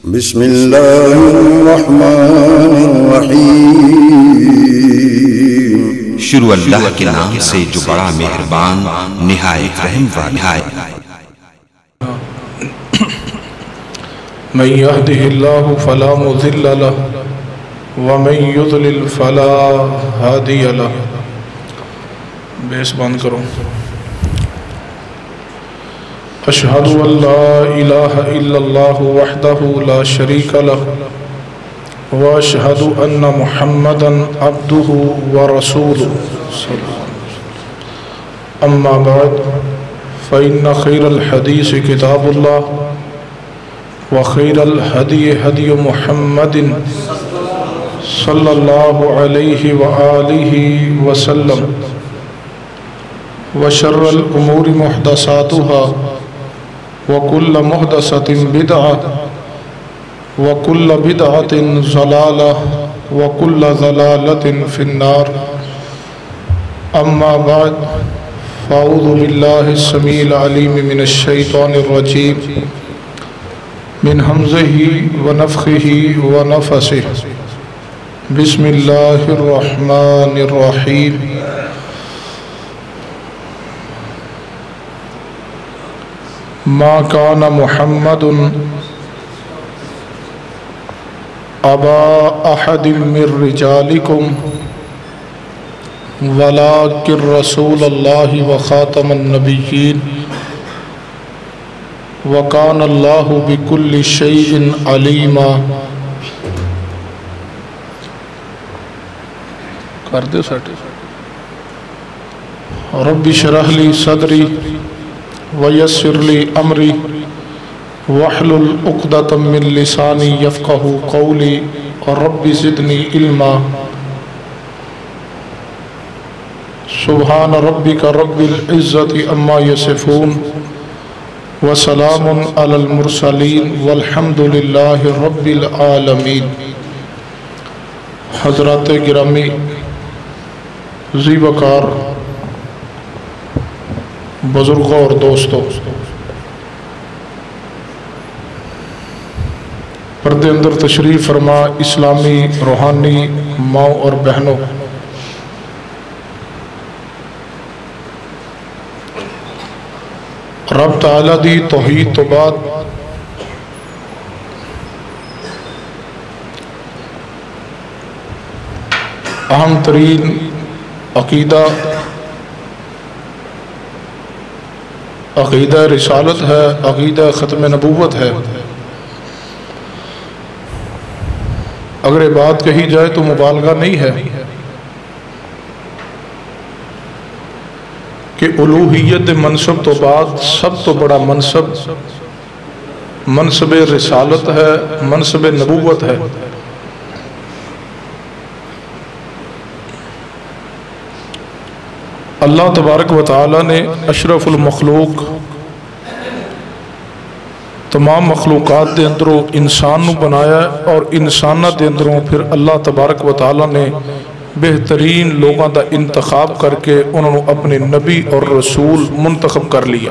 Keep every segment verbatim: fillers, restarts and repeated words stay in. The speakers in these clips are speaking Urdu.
بسم اللہ الرحمن الرحیم شروع اللہ کے نام سے جو بڑا مہربان نہایت رحم والا ہے۔ من يهده الله فلا مضل له ومن يضلل فلا هادي له۔ بیس بند کرو۔ اشہد ان لا الہ الا اللہ وحدہ لا شریک لہ واشہد ان محمدا عبدہ ورسولہ۔ اما بعد فإن خیر الحدیث کتاب اللہ وخیر الہدی ہدی محمد صلی اللہ علیہ وآلہ وسلم وشر الامور محدثاتها وكل محدثة بدعة وكل بدعة ضلالة وكل ضلالة في النار۔ أما بعد فأعوذ بالله السميع العليم من الشيطان الرجيم من همزه ونفخه ونفثه۔ بسم الله الرحمن الرحيم۔ ما كان محمد أبا أحد من رجالكم ولكن رسول الله وخاتم النبيين وكان الله بكل شيء عليما۔ کر دو سٹی۔ رب اشرح لي صدري ویسر لی امری واحلل عقدۃ من لسانی یفقہوا قولی رب زدنی علما۔ سبحان ربک رب العزۃ عما یصفون وسلام علی المرسلین والحمد للہ رب العالمین۔ حضرات گرامی ذی وقار بزرگوں اور دوستوں، پردے اندر تشریف فرما اسلامی روحانی ماؤں اور بہنوں، رب تعالیٰ دی توحید تو بعد اہم ترین عقیدہ عقیدہ رسالت ہے، عقیدہ ختم نبوت ہے۔ اگر یہ بات کہی جائے تو مبالغہ نہیں ہے کہ الوہیت منصب تو بعد سب تو بڑا منصب منصب رسالت ہے، منصب نبوت ہے۔ اللہ تبارک و تعالی نے اشرف المخلوق تمام مخلوقات دے اندروں انسان نو بنایا، اور انسانہ دے اندروں پھر اللہ تبارک و تعالی نے بہترین لوگاں دا انتخاب کر کے انہوں نے اپنے نبی اور رسول منتخب کر لیا۔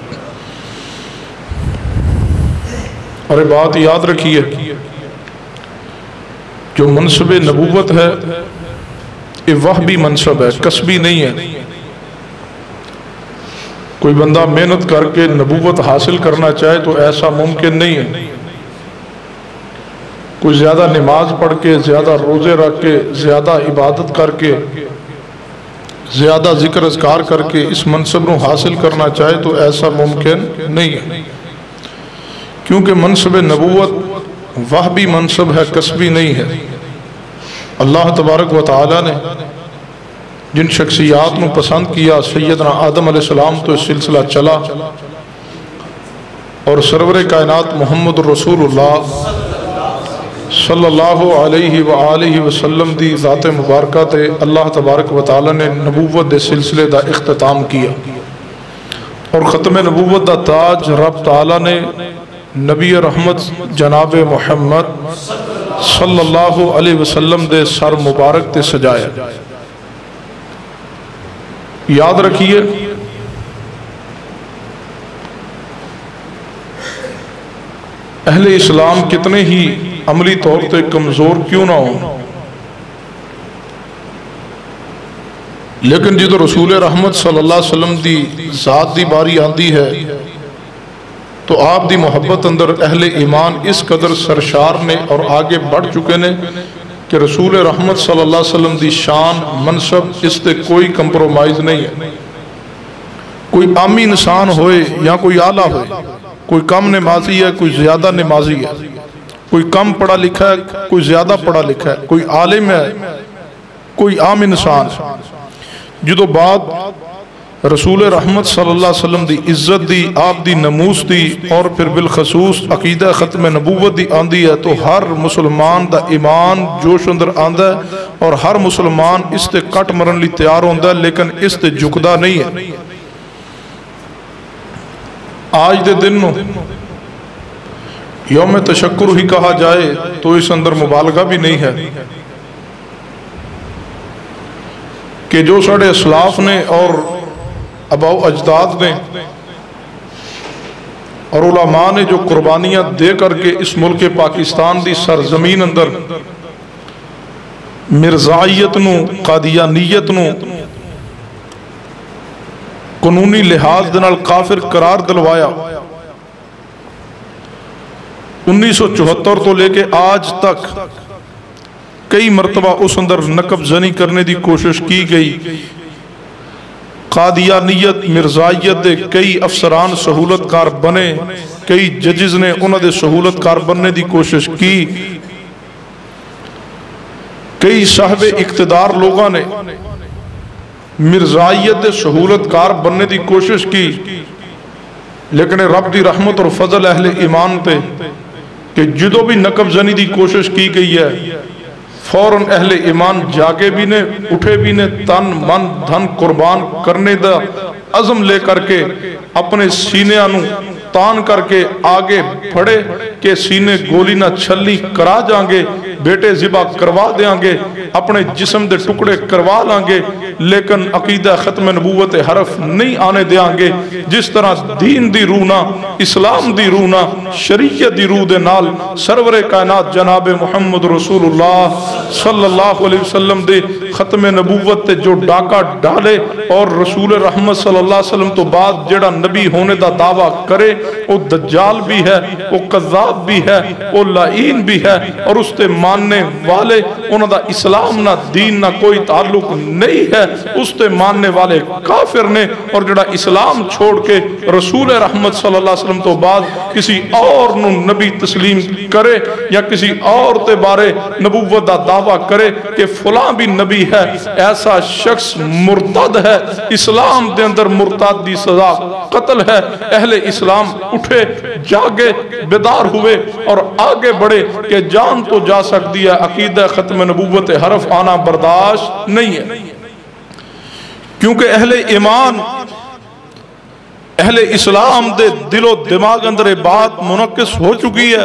اور یہ بات یاد رکھیے، جو منصب نبوت ہے یہ وہبی منصب ہے، کسبی نہیں ہے۔ کوئی بندہ محنت کر کے نبوت حاصل کرنا چاہے تو ایسا ممکن نہیں ہے۔ کوئی زیادہ نماز پڑھ کے، زیادہ روزے رکھ کے، زیادہ عبادت کر کے، زیادہ ذکر اذکار کر کے اس منصب کو حاصل کرنا چاہے تو ایسا ممکن نہیں ہے، کیونکہ منصب نبوت وہبی منصب ہے، کسبی نہیں ہے۔ اللہ تبارک و تعالی نے جن شخصیات کو پسند کیا، سیدنا آدم علیہ السلام تو اس سلسلہ چلا، اور سرور کائنات محمد رسول اللہ صلی اللہ علیہ وآلہ وسلم دی ذات مبارکہ تے اللہ تبارک و تعالی نے نبوت دے سلسلے دا اختتام کیا، اور ختم نبوت دا تاج رب تعالی نے نبی رحمت جناب محمد صلی اللہ علیہ وسلم دے سر مبارک تے سجایا۔ یاد رکھیے اہل اسلام کتنے ہی عملی طور پہ کمزور کیوں نہ ہوں، لیکن جدو رسول رحمت صلی اللہ علیہ وسلم دی ذات دی باری آندی ہے تو آپ دی محبت اندر اہل ایمان اس قدر سرشار نے اور آگے بڑھ چکے نے کہ رسول رحمت صلی اللہ علیہ وسلم دی شان منصب اس تے کوئی کمپرومائز نہیں ہے۔ کوئی عامی انسان ہوئے یا کوئی اعلیٰ ہوئے، کوئی کم نمازی ہے کوئی زیادہ نمازی ہے، کوئی کم پڑھا لکھا ہے کوئی زیادہ پڑھا لکھا ہے، کوئی عالم ہے کوئی عام انسان ہے، جدو بات رسول رحمت صلی اللہ علیہ وسلم دی عزت دی، آپ دی نموس دی اور پھر بالخصوص عقیدہ ختم نبوت دی آندی ہے تو ہر مسلمان دا ایمان جوش اندر آندہ ہے اور ہر مسلمان اس تے کٹ مرن لی تیار ہوندہ ہے، لیکن اس تے جھکدا نہیں ہے۔ آج دے دن یوم تشکر ہی کہا جائے تو اس اندر مبالغہ بھی نہیں ہے کہ جو ساڑھے اسلاف نے اور اباؤ اجداد نے اور علماء نے جو قربانیاں دے کر کے اس ملک پاکستان دی سرزمین اندر مرزائیت نو قادیانیت نو قانونی لحاظ دنال کافر قرار دلوایا، انیس سو چوہتر تو لے کے آج تک کئی مرتبہ اس اندر نقب زنی کرنے دی کوشش کی گئی، قادیانیت مرزائیت دے کئی افسران سہولت کار بنے، کئی ججز نے انہوں دے سہولت کار بننے دی کوشش کی، کئی صاحب اقتدار لوگاں نے مرزائیت دے سہولت کار بننے دی کوشش کی، لیکن رب دی رحمت اور فضل اہل ایمان تے کہ جدو بھی نقب زنی دی کوشش کی گئی ہے فوراً اہل ایمان جاگے بھی نے اٹھے بھی نے تن من دھن قربان کرنے دا عزم لے کر کے اپنے سینے انو تان کر کے آگے پھڑے کہ سینے گولی نہ چھلی کرا جانگے، بیٹے ذبح کروا دیانگے، اپنے جسم دے ٹکڑے کروا لانگے، لیکن عقیدہ ختم نبوت حرف نہیں آنے دیانگے۔ جس طرح دین دی رونا، اسلام دی رونا، شریعت دی رو دے نال سرور کائنات جناب محمد رسول اللہ صلی اللہ علیہ وسلم دے ختم نبوت تے جو ڈاکہ ڈالے اور رسول رحمت صلی اللہ علیہ وسلم تو بعد جڑا نبی ہونے دا دعویٰ کرے وہ دجال بھی ہے، وہ قذاب بھی ہے، وہ لعین بھی ہے، اور اس تے ماننے والے انہوں دا اسلام نہ دین نہ کوئی تعلق نہیں ہے، اس تے ماننے والے کافر نے، اور جڑا اسلام چھوڑ کے رسول رحمت صلی اللہ علیہ وسلم تو بعد کسی اور نو نبی تسلیم کرے یا کسی اور تے بارے نبوت دا دعویٰ کرے کہ فلاں بھی نبی ہے، ایسا شخص مرتد ہے۔ اسلام دے اندر مرتد دی سزا قتل ہے۔ اہل اسلام اٹھے، جاگے، بیدار ہوئے اور آگے بڑھے کہ جان تو جا سکتی ہے، عقیدہ ختم نبوت حرف آنا برداشت نہیں ہے، کیونکہ اہل ایمان اہل اسلام دے دل و دماغ اندر یہ بات منعکس ہو چکی ہے،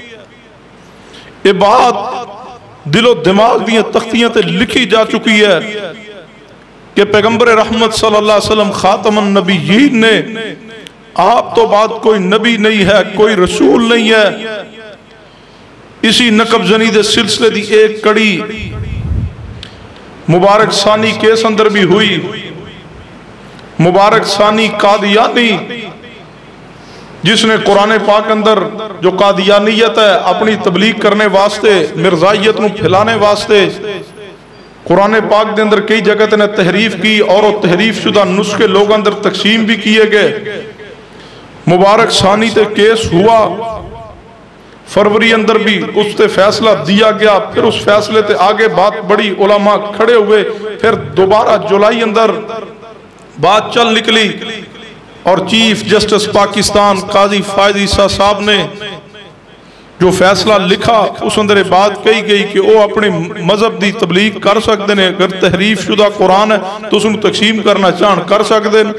یہ بات دل و دماغ دیا تختیاں تے لکھی جا چکی ہے کہ پیغمبر رحمت صلی اللہ علیہ وسلم خاتم النبیین نے آپ تو بعد کوئی نبی نہیں ہے، کوئی رسول نہیں ہے۔ اسی نقب زنی دے سلسلے دی ایک کڑی مبارک ثانی کیس اندر بھی ہوئی۔ مبارک ثانی قادیانی جس نے قرآن پاک اندر جو قادیانیت ہے اپنی تبلیغ کرنے واسطے، مرزائیت نو پھیلانے واسطے قرآن پاک دے اندر کئی جگہ نے تحریف کی اور وہ تحریف شدہ نسخے لوگ اندر تقسیم بھی کیے گئے۔ مبارک ثانی تے کیس ہوا، فروری اندر بھی اس تے فیصلہ دیا گیا، پھر اس فیصلے تے آگے بات بڑی، علماء کھڑے ہوئے، پھر دوبارہ جولائی اندر بات چل نکلی اور چیف جسٹس پاکستان قاضی فائز عیسیٰ صاحب نے جو فیصلہ لکھا اس اندر بات کہی گئی کہ وہ اپنے مذہب دی تبلیغ کر سکتے ہیں، اگر تحریف شدہ قرآن ہے تو اس نے تقسیم کرنا چاہن کر سکتے ہیں۔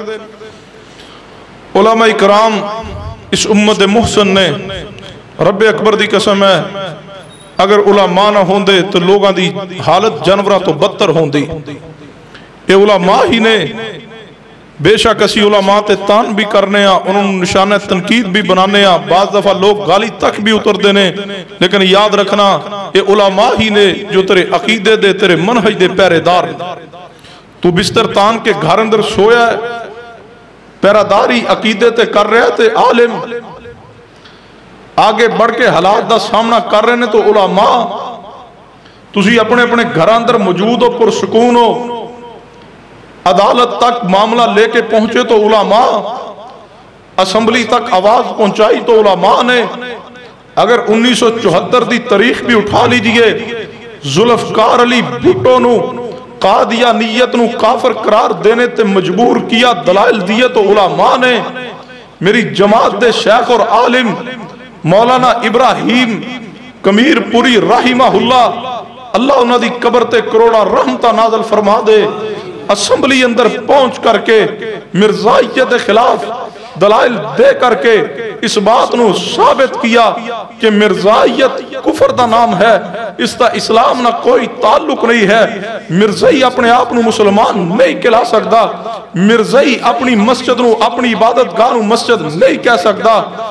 علماء اکرام اس امت محسن نے رب اکبر دی قسم ہے اگر علماء نہ ہوندے تو لوگاں دی حالت جانورہ تو بدتر ہوندی۔ اے علماء ہی نے بے شک اسی علماء تے تان بھی کرنے ہاں، انہوں نے نشانہ تنقید بھی بنانے ہاں، بعض دفعہ لوگ گالی تک بھی اتر دینے، لیکن یاد رکھنا یہ علماء ہی نے جو تیرے عقیدے دے، تیرے منہج دے پہرے دار۔ تو بستر تان کے گھر اندر سویا ہے، پہرہ داری عقیدے تے کر رہے تے عالم آگے بڑھ کے حالات دا سامنا کر رہے نے تو علماء تسی اپنے اپنے گھر اندر موجود ہو، پرسکون ہو، عدالت تک معاملہ لے کے پہنچے تو علماء، اسمبلی تک آواز پہنچائی تو علماء نے۔ اگر انیس سو چوہتر دی تاریخ بھی اٹھا لیجئے، ذوالفقار علی بھٹو نو قادیانیت نو کافر قرار دینے تے مجبور کیا، دلائل دیے تو علماء نے۔ میری جماعت دے شیخ اور عالم مولانا ابراہیم کمیر پوری رحمہ اللہ، اللہ انہاں دی قبر تے کروڑا رحمتہ نازل فرما دے، اسمبلی اندر پہنچ کر کے مرزائیت خلاف دلائل دے کر کے اس بات نو ثابت کیا کہ مرزائیت کفر دا نام ہے، اس دا اسلام نہ کوئی تعلق نہیں ہے۔ مرزائی اپنے آپ نو مسلمان نہیں کہلا سکتا، مرزائی اپنی مسجد نو، اپنی عبادت گاہ نو مسجد نہیں کہہ سکتا،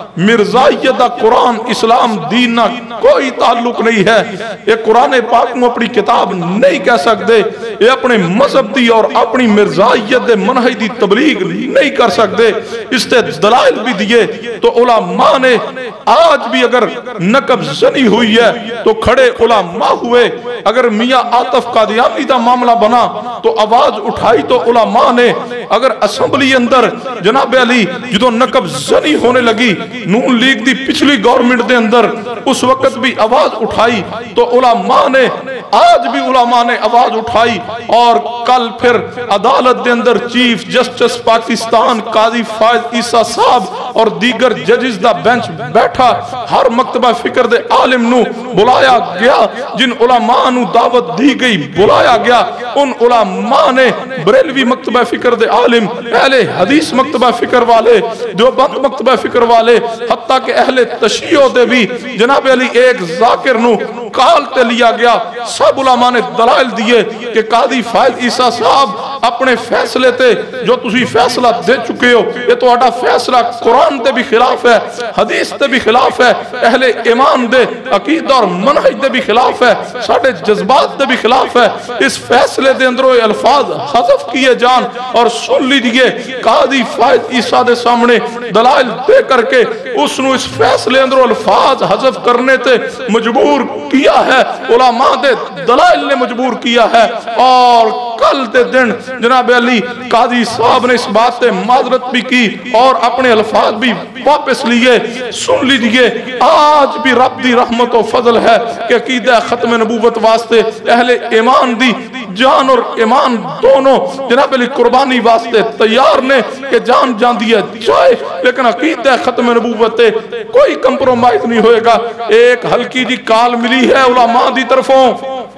مرزائیت دا قرآن اسلام دین نہ کوئی تعلق نہیں ہے، یہ قرآن پاک نو اپنی کتاب نہیں کہہ سکتے، یہ اپنے مذہب دی اور اپنی مرزائیت دے منہج دی تبلیغ نہیں کر سکتے۔ اس تے دلائل بھی دیے تو علماء نے آج بھی اگر نقب زنی ہوئی ہے تو کھڑے علماء ہوئے، اگر میاں عاطف قادیانی دا معاملہ بنا تو آواز اٹھائی تو علماء نے، اگر اسمبلی اندر جناب علی جدو نقب زنی ہونے لگی نون لیگ دی پچھلی گورنمنٹ دے اندر اس وقت بھی آواز اٹھائی تو علماء نے، آج بھی علماء نے آواز اٹھائی، اور کل پھر عدالت دے اندر چیف جسٹس پاکستان قاضی فائز عیسیٰ صاحب اور دیگر ججز دا بینچ بیٹھا، ہر مکتبہ فکر دے عالم نو بلایا گیا، جن علماء نو دعوت دی گئی بلایا گیا، ان علماء نے بریلوی مکتبہ فکر دے عالم، اہل حدیث مکتبہ فکر والے، دیوبند مکتبہ فکر والے، حتیٰ کہ اہل تشیع دے بھی جناب علی ایک ذاکر نو کال تے لیا گیا، سب علماء نے دلائل دیے کہ قاضی فائز عیسیٰ صاحب اپنے فیصلے تے جو تسی فیصلہ دے چکے ہو، یہ تو اٹھا فیصلہ قرآن تے بھی خلاف ہے، حدیث تے بھی خلاف ہے، اہل ایمان دے عقیدہ اور منہج دے بھی خلاف ہے، ساڑھے جذبات دے بھی خلاف ہے، اس فیصلے دے اندروں الفاظ حذف کیے جان اور سن لیجئے قاضی فائز عیسیٰ دے سامنے دلائل دے کر کے اس نو اس فیصلے اندروں الفاظ حذف کرنے تے مجبور کیا ہے، علماء دے دلائل نے مجبور کیا ہے، اور کل دے دن جناب علی قاضی صاحب نے اس بات تے معذرت بھی کی اور اپنے الفاظ بھی واپس لیے۔ سن لیجئے آج بھی رب دی رحمت و فضل ہے کہ عقیدہ ختم نبوت واسطے اہل ایمان دی جان اور ایمان دونوں جناب علی قربانی واسطے تیار نے کہ جان جان دیا جائے، لیکن عقیدہ ختم نبوت تے کوئی کمپرومائز نہیں ہوئے گا۔ ایک ہلکی جی کال ملی ہے علماء دی طرفوں،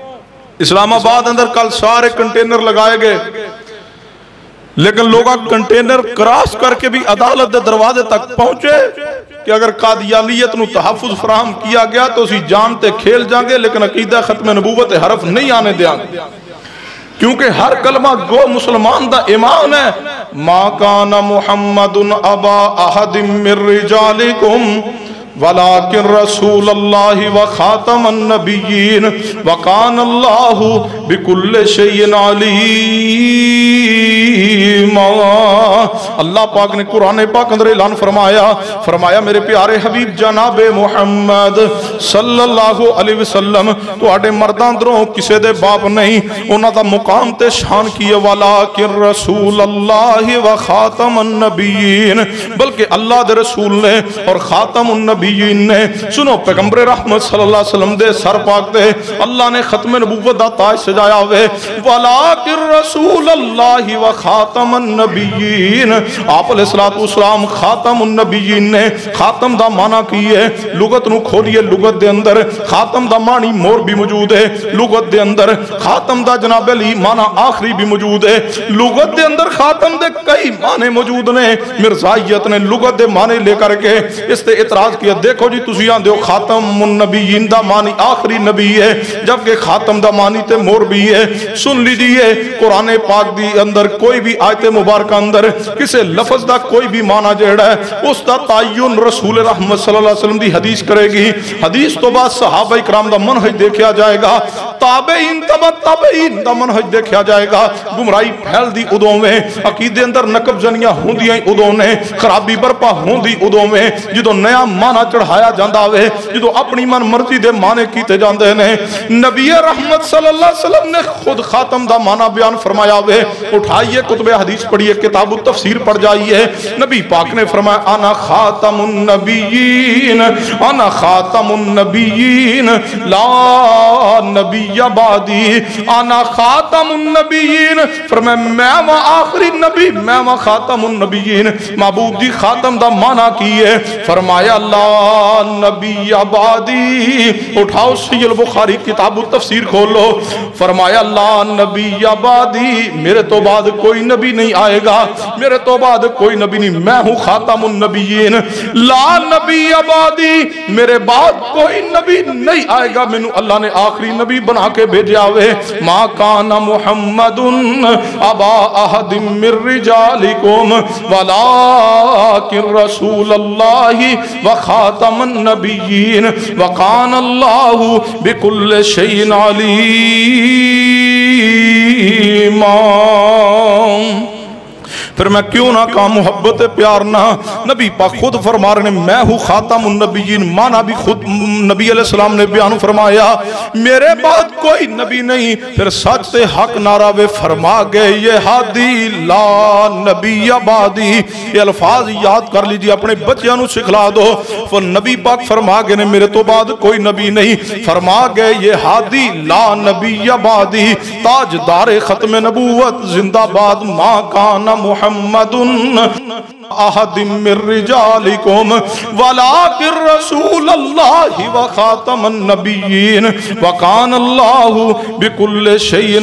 اسلام آباد اندر کل سارے کنٹینر لگائے گئے، لیکن لوگا کنٹینر کراس کر کے بھی عدالت دے دروازے تک پہنچے کہ اگر قادیانیت نو تحفظ فراہم کیا گیا تو اسی جانتے کھیل جائیں گے، لیکن عقیدہ ختم نبوت حرف نہیں آنے دیں گے، کیونکہ ہر کلمہ گو مسلمان دا ایمان ہے۔ ما کان محمد ابا احد من رجالکم ولیکن رسول اللہ و خاتم النبیین وکان اللہ بکل شیء علیم۔ اللہ پاک نے قرآن پاک اندر اعلان فرمایا فرمایا میرے پیارے حبیب جناب محمد صلی اللہ علیہ وسلم تو آڑے مردان دروں کسے دے باپ نہیں، انہاں دا مقام تے شان کیے، ولیکن رسول اللہ و خاتم النبیین، بلکہ اللہ دے رسول نے اور خاتم النبیین نے۔ سنو پیغمبر رحمت صلی اللہ علیہ وسلم دے سر پاک دے اللہ نے ختم نبوت دا تاج سجایا ہوئے، ولیکن رسول اللہ و خاتم النبیین، آپ علیہ السلام خاتم النبیین نے۔ خاتم دا معنی کیے لغت نو کھولیے، لغت دے اندر خاتم دا معنی مور بھی موجود ہے، لغت دے اندر خاتم دا جناب علی معنی آخری بھی موجود ہے، لغت دے اندر خاتم دے کئی معنی موجود نے۔ مرزائیت نے لغت دے معنی لے کر کے اس تے اعتراض کیا دیکھو جی تسی آن دیو خاتم النبیین دا معنی آخری نبی ہے، جبکہ خاتم دا معنی تے مور بھی ہے۔ سن لیجئے قرآن پاک دی اندر کوئی بھی آیت مبارکہ اندر کسے لفظ دا کوئی بھی معنی جڑا ہے اس دا تعین رسول رحمت صلی اللہ علیہ وسلم دی حدیث کرے گی۔ حدیث تو بعد صحابہ اکرام دا منہج دیکھیا جائے گا، تابعین تبع تابعین دا منہج دیکھیا جائے گا۔ گمرائی پھیل دی ادوں میں، عقیدے اندر نقب زنیاں ہوندیاں ادوں نے، خرابی برپا ہوندی ادوں میں، جدو نیا معنی چڑھایا جاندہ ہوئے، جدو اپنی من مرضی دے معنی کیتے جاندے نے۔ نبی رحمت صلی اللہ علیہ وسلم نے خود خاتم دا معنی بیان فرمایا ہوئے۔ اٹھائیے کتب حدیث پڑھیے، کتاب التفسیر پڑھ جائیے۔ نبی پاک نے فرمایا انا خاتم النبیین، انا خاتم النبیین لا نبی بعدی، انا خاتم النبیین، فرمایا میں وہ آخری نبی، میں وہ خاتم النبیین۔ معبود دی خاتم دا معنی کیے، فرمایا لا نبی بعدی۔ اٹھاؤ صحیح البخاری کتاب التفسیر کھولو، فرمایا لا نبی بعدی، میرے تو بعد کوئی نبی نہیں آئے گا، میرے تو بعد کوئی نبی نہیں، میں ہوں خاتم النبیین۔ لا نبی بعدی، میرے بعد کوئی نبی نہیں آئے گا، میں اللہ نے آخری نبی بنا کے بھیجا ہوئے۔ ما کان محمد ابا احد من رجالکم ولکن رسول اللہ وخاتم النبیین وکان اللہ بکل شیء علیم۔ پھر میں کیوں نہ کہا محبت پیار نہ، نبی پاک خود فرما رہے ہیں میں ہوں خاتم النبیین، مانا بھی خود نبی علیہ السلام نے بیان فرمایا میرے بعد کوئی نبی نہیں۔ پھر سچ تے حق نعرہ وے فرما گئے یہ ہادی لا نبی بعدی۔ یہ الفاظ یاد کر لیجئے، اپنے بچیاں نو سکھلا دو۔ پھر نبی پاک فرما گئے میرے تو بعد کوئی نبی نہیں، فرما گئے یہ ہادی لا نبی بعدی، تاجدار ختم نبوت زندہ باد۔ ما کان محمد محمد احد من رجالکم ولکن رسول اللہ وخاتم النبیین وکان اللہ بکل شیء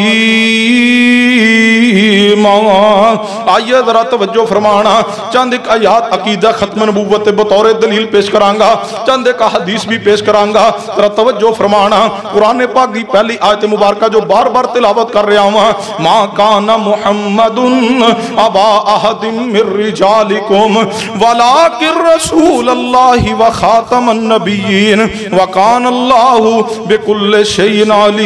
علیم۔ آئیے ذرا توجہ فرمانا، چند ایک آیات عقیدہ ختم نبوت بطور دلیل پیش کرانگا، چند ایک حدیث بھی پیش کرانگا، ذرا توجہ فرمانا۔ قرآن پاک کی پہلی آیت مبارکہ جو بار بار تلاوت کر رہا ہوں، ما کان محمد ابا احد من رجالکم ولکن رسول اللہ وخاتم النبیین وکان اللہ بکل شیء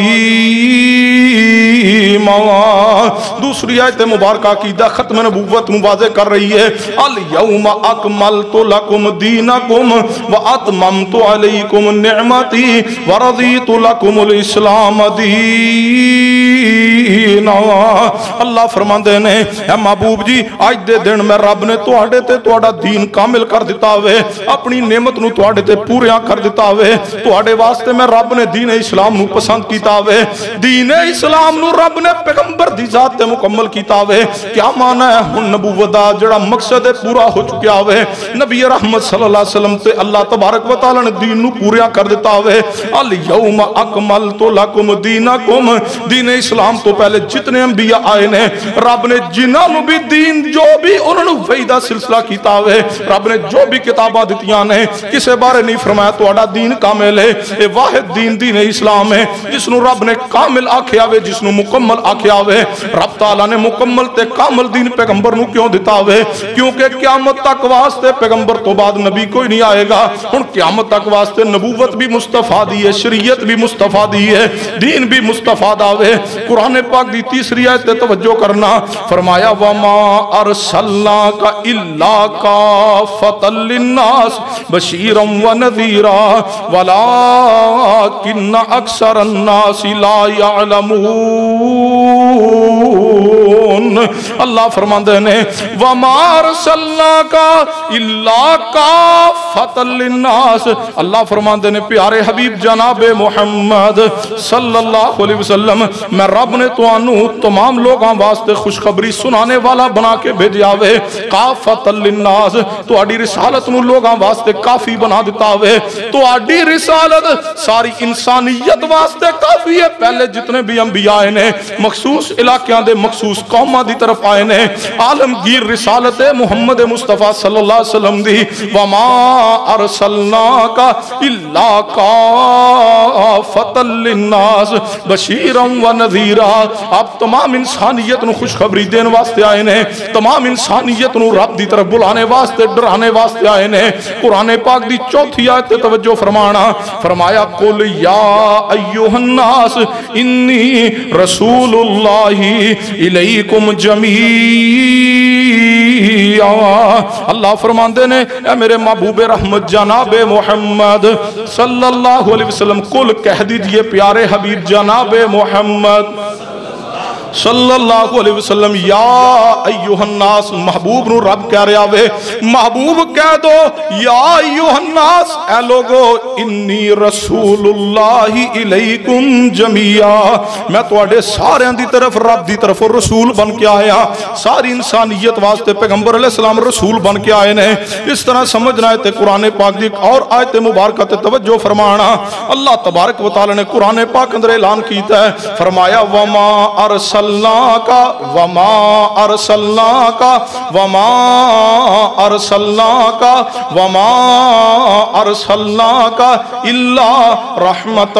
علیم۔ دوسری آیت مبارکہ عقیدہ ختم نبوت واضح کر رہی ہے، الیوم اکملت لکم دینکم واتممت علیکم نعمتی ورضیت لکم الاسلام دین۔ اللہ فرماندے نے اے محبوب جی آج دے دن میں رب نے تواڈے تے تواڈا دین کامل کر دیتا ہوئے، اپنی نعمت نو تواڈے تے پوریاں کر دیتا ہوئے، تواڈے واسطے میں رب نے دین اسلام نو پسند کیتا ہوئے، دین اسلام نو رب نے پیغمبر دی ذات تے مکمل کیتا ہوئے۔ کیا معنی ہے ہن نبوت دا جڑا مقصد پورا ہو چکیا ہوئے، نبی رحمت صلی اللہ علیہ وسلم تے اللہ تبارک و تعالی نے دین نو پوریاں کر دیتا ہوئے۔ الیوم اکملت لکم دینکم، دین اسلام تو پہلے جتنے انبیاء آئے نے رب نے جنہاں نو بھی دین جو بھی انہوں نے وحیدہ سلسلہ کیتا ہوئے، رب نے جو بھی کتابہ دیتیاں نے کسے بارے نہیں فرمایا تو اڑا دین کامل ہے، اے واحد دین دین اسلام ہے جس نو رب نے کامل آکھیا ہوئے، جس نو مکمل آکھیا ہوئے۔ رب تعالیٰ نے مکمل تے کامل دین پیغمبر نو کیوں دیتا ہوئے؟ کیونکہ قیامت تک واسطے پیغمبر تو بعد نبی کوئی نہیں آئے گا، ان قیامت تک واسطے نبوت بھی مصطفیٰ دی ہے، شریعت بھی مصطفیٰ دی ہے، دین بھی مصطفیٰ داوے۔ قرآن پاک دی تیسری آیت توجہ کرنا، فرمایا وَمَا أَرْسَلْنَاكَ إِلَّا كَافَّةً لِلنَّاسِ بَشِيرًا وَنَذِيرًا وَلَكِنَّ أَكْثَرَ النَّاسِ لَا يَعْلَمُونَ۔ اللہ فرماندے نے وَمَا أَرْسَلْنَاكَ إِلَّا كَافَّةً لِلنَّاسِ، اللہ فرماندے نے پیارے حبیب جناب محمد صلی اللہ علیہ وسلم میں رب نے تو انو تمام لوگاں واسطے خوشخبری سنانے والا بنا کے بھیجیا ہوئے۔ کافۃ للناس، تو آڈی رسالت نو لوگاں واسطے کافی بنا دیتا ہوئے، تو آڈی رسالت ساری انسانیت واسطے کافی ہے۔ پہلے جتنے بھی انبیاء نے مخصوص علاقیاں دے مخصوص قوم قومہ دی طرف آئے نے عالمگیر رسالت محمد مصطفیٰ صلی اللہ علیہ وسلم دی وَمَا أَرْسَلْنَاكَ إِلَّا كَافَةً لِلنَّاسِ بَشِيرًا وَنَذِيرًا. آپ تمام انسانیت نو خوشخبری دین واسطے آئے نے, تمام انسانیت نو رب دی طرف بلانے واسطے ڈرانے واسطے آئے نے. قرآن پاک دی چوتھی آیت توجہ فرمانا, فرمایا قُلْ يَا أَيُّهَا النَّاسِ إِنِّي رَسُولُ اللَّهِ إِلَيْكُمْ جَمِيعًا. اللہ فرماندے نے اے میرے محبوب رحمت جناب محمد صلی اللہ علیہ وسلم, کل کہہ دیجئے پیارے حبیب جناب محمد صلی اللہ علیہ وسلم, یا ایوہ الناس. محبوب نو رب کہہ رہا وے, محبوب کہہ دو یا ایوہ الناس, اے لوگو انی رسول اللہ الیکم جمیعا, میں تو اڈے سارے دی طرف رب دی طرف رسول بن کے آیا. ساری انسانیت واسطے پیغمبر علیہ السلام رسول بن کے آئے نے. اس طرح سمجھنا ہے تے قرآن پاک دی اور آیت مبارکہ تے توجہ فرمانا. اللہ تبارک و تعالی نے قرآن پاک اندر اعلان کیتا ہے, فرمایا وما ارسل وما ارسلناک وما ارسلناک وما ارسلناک الا رحمتا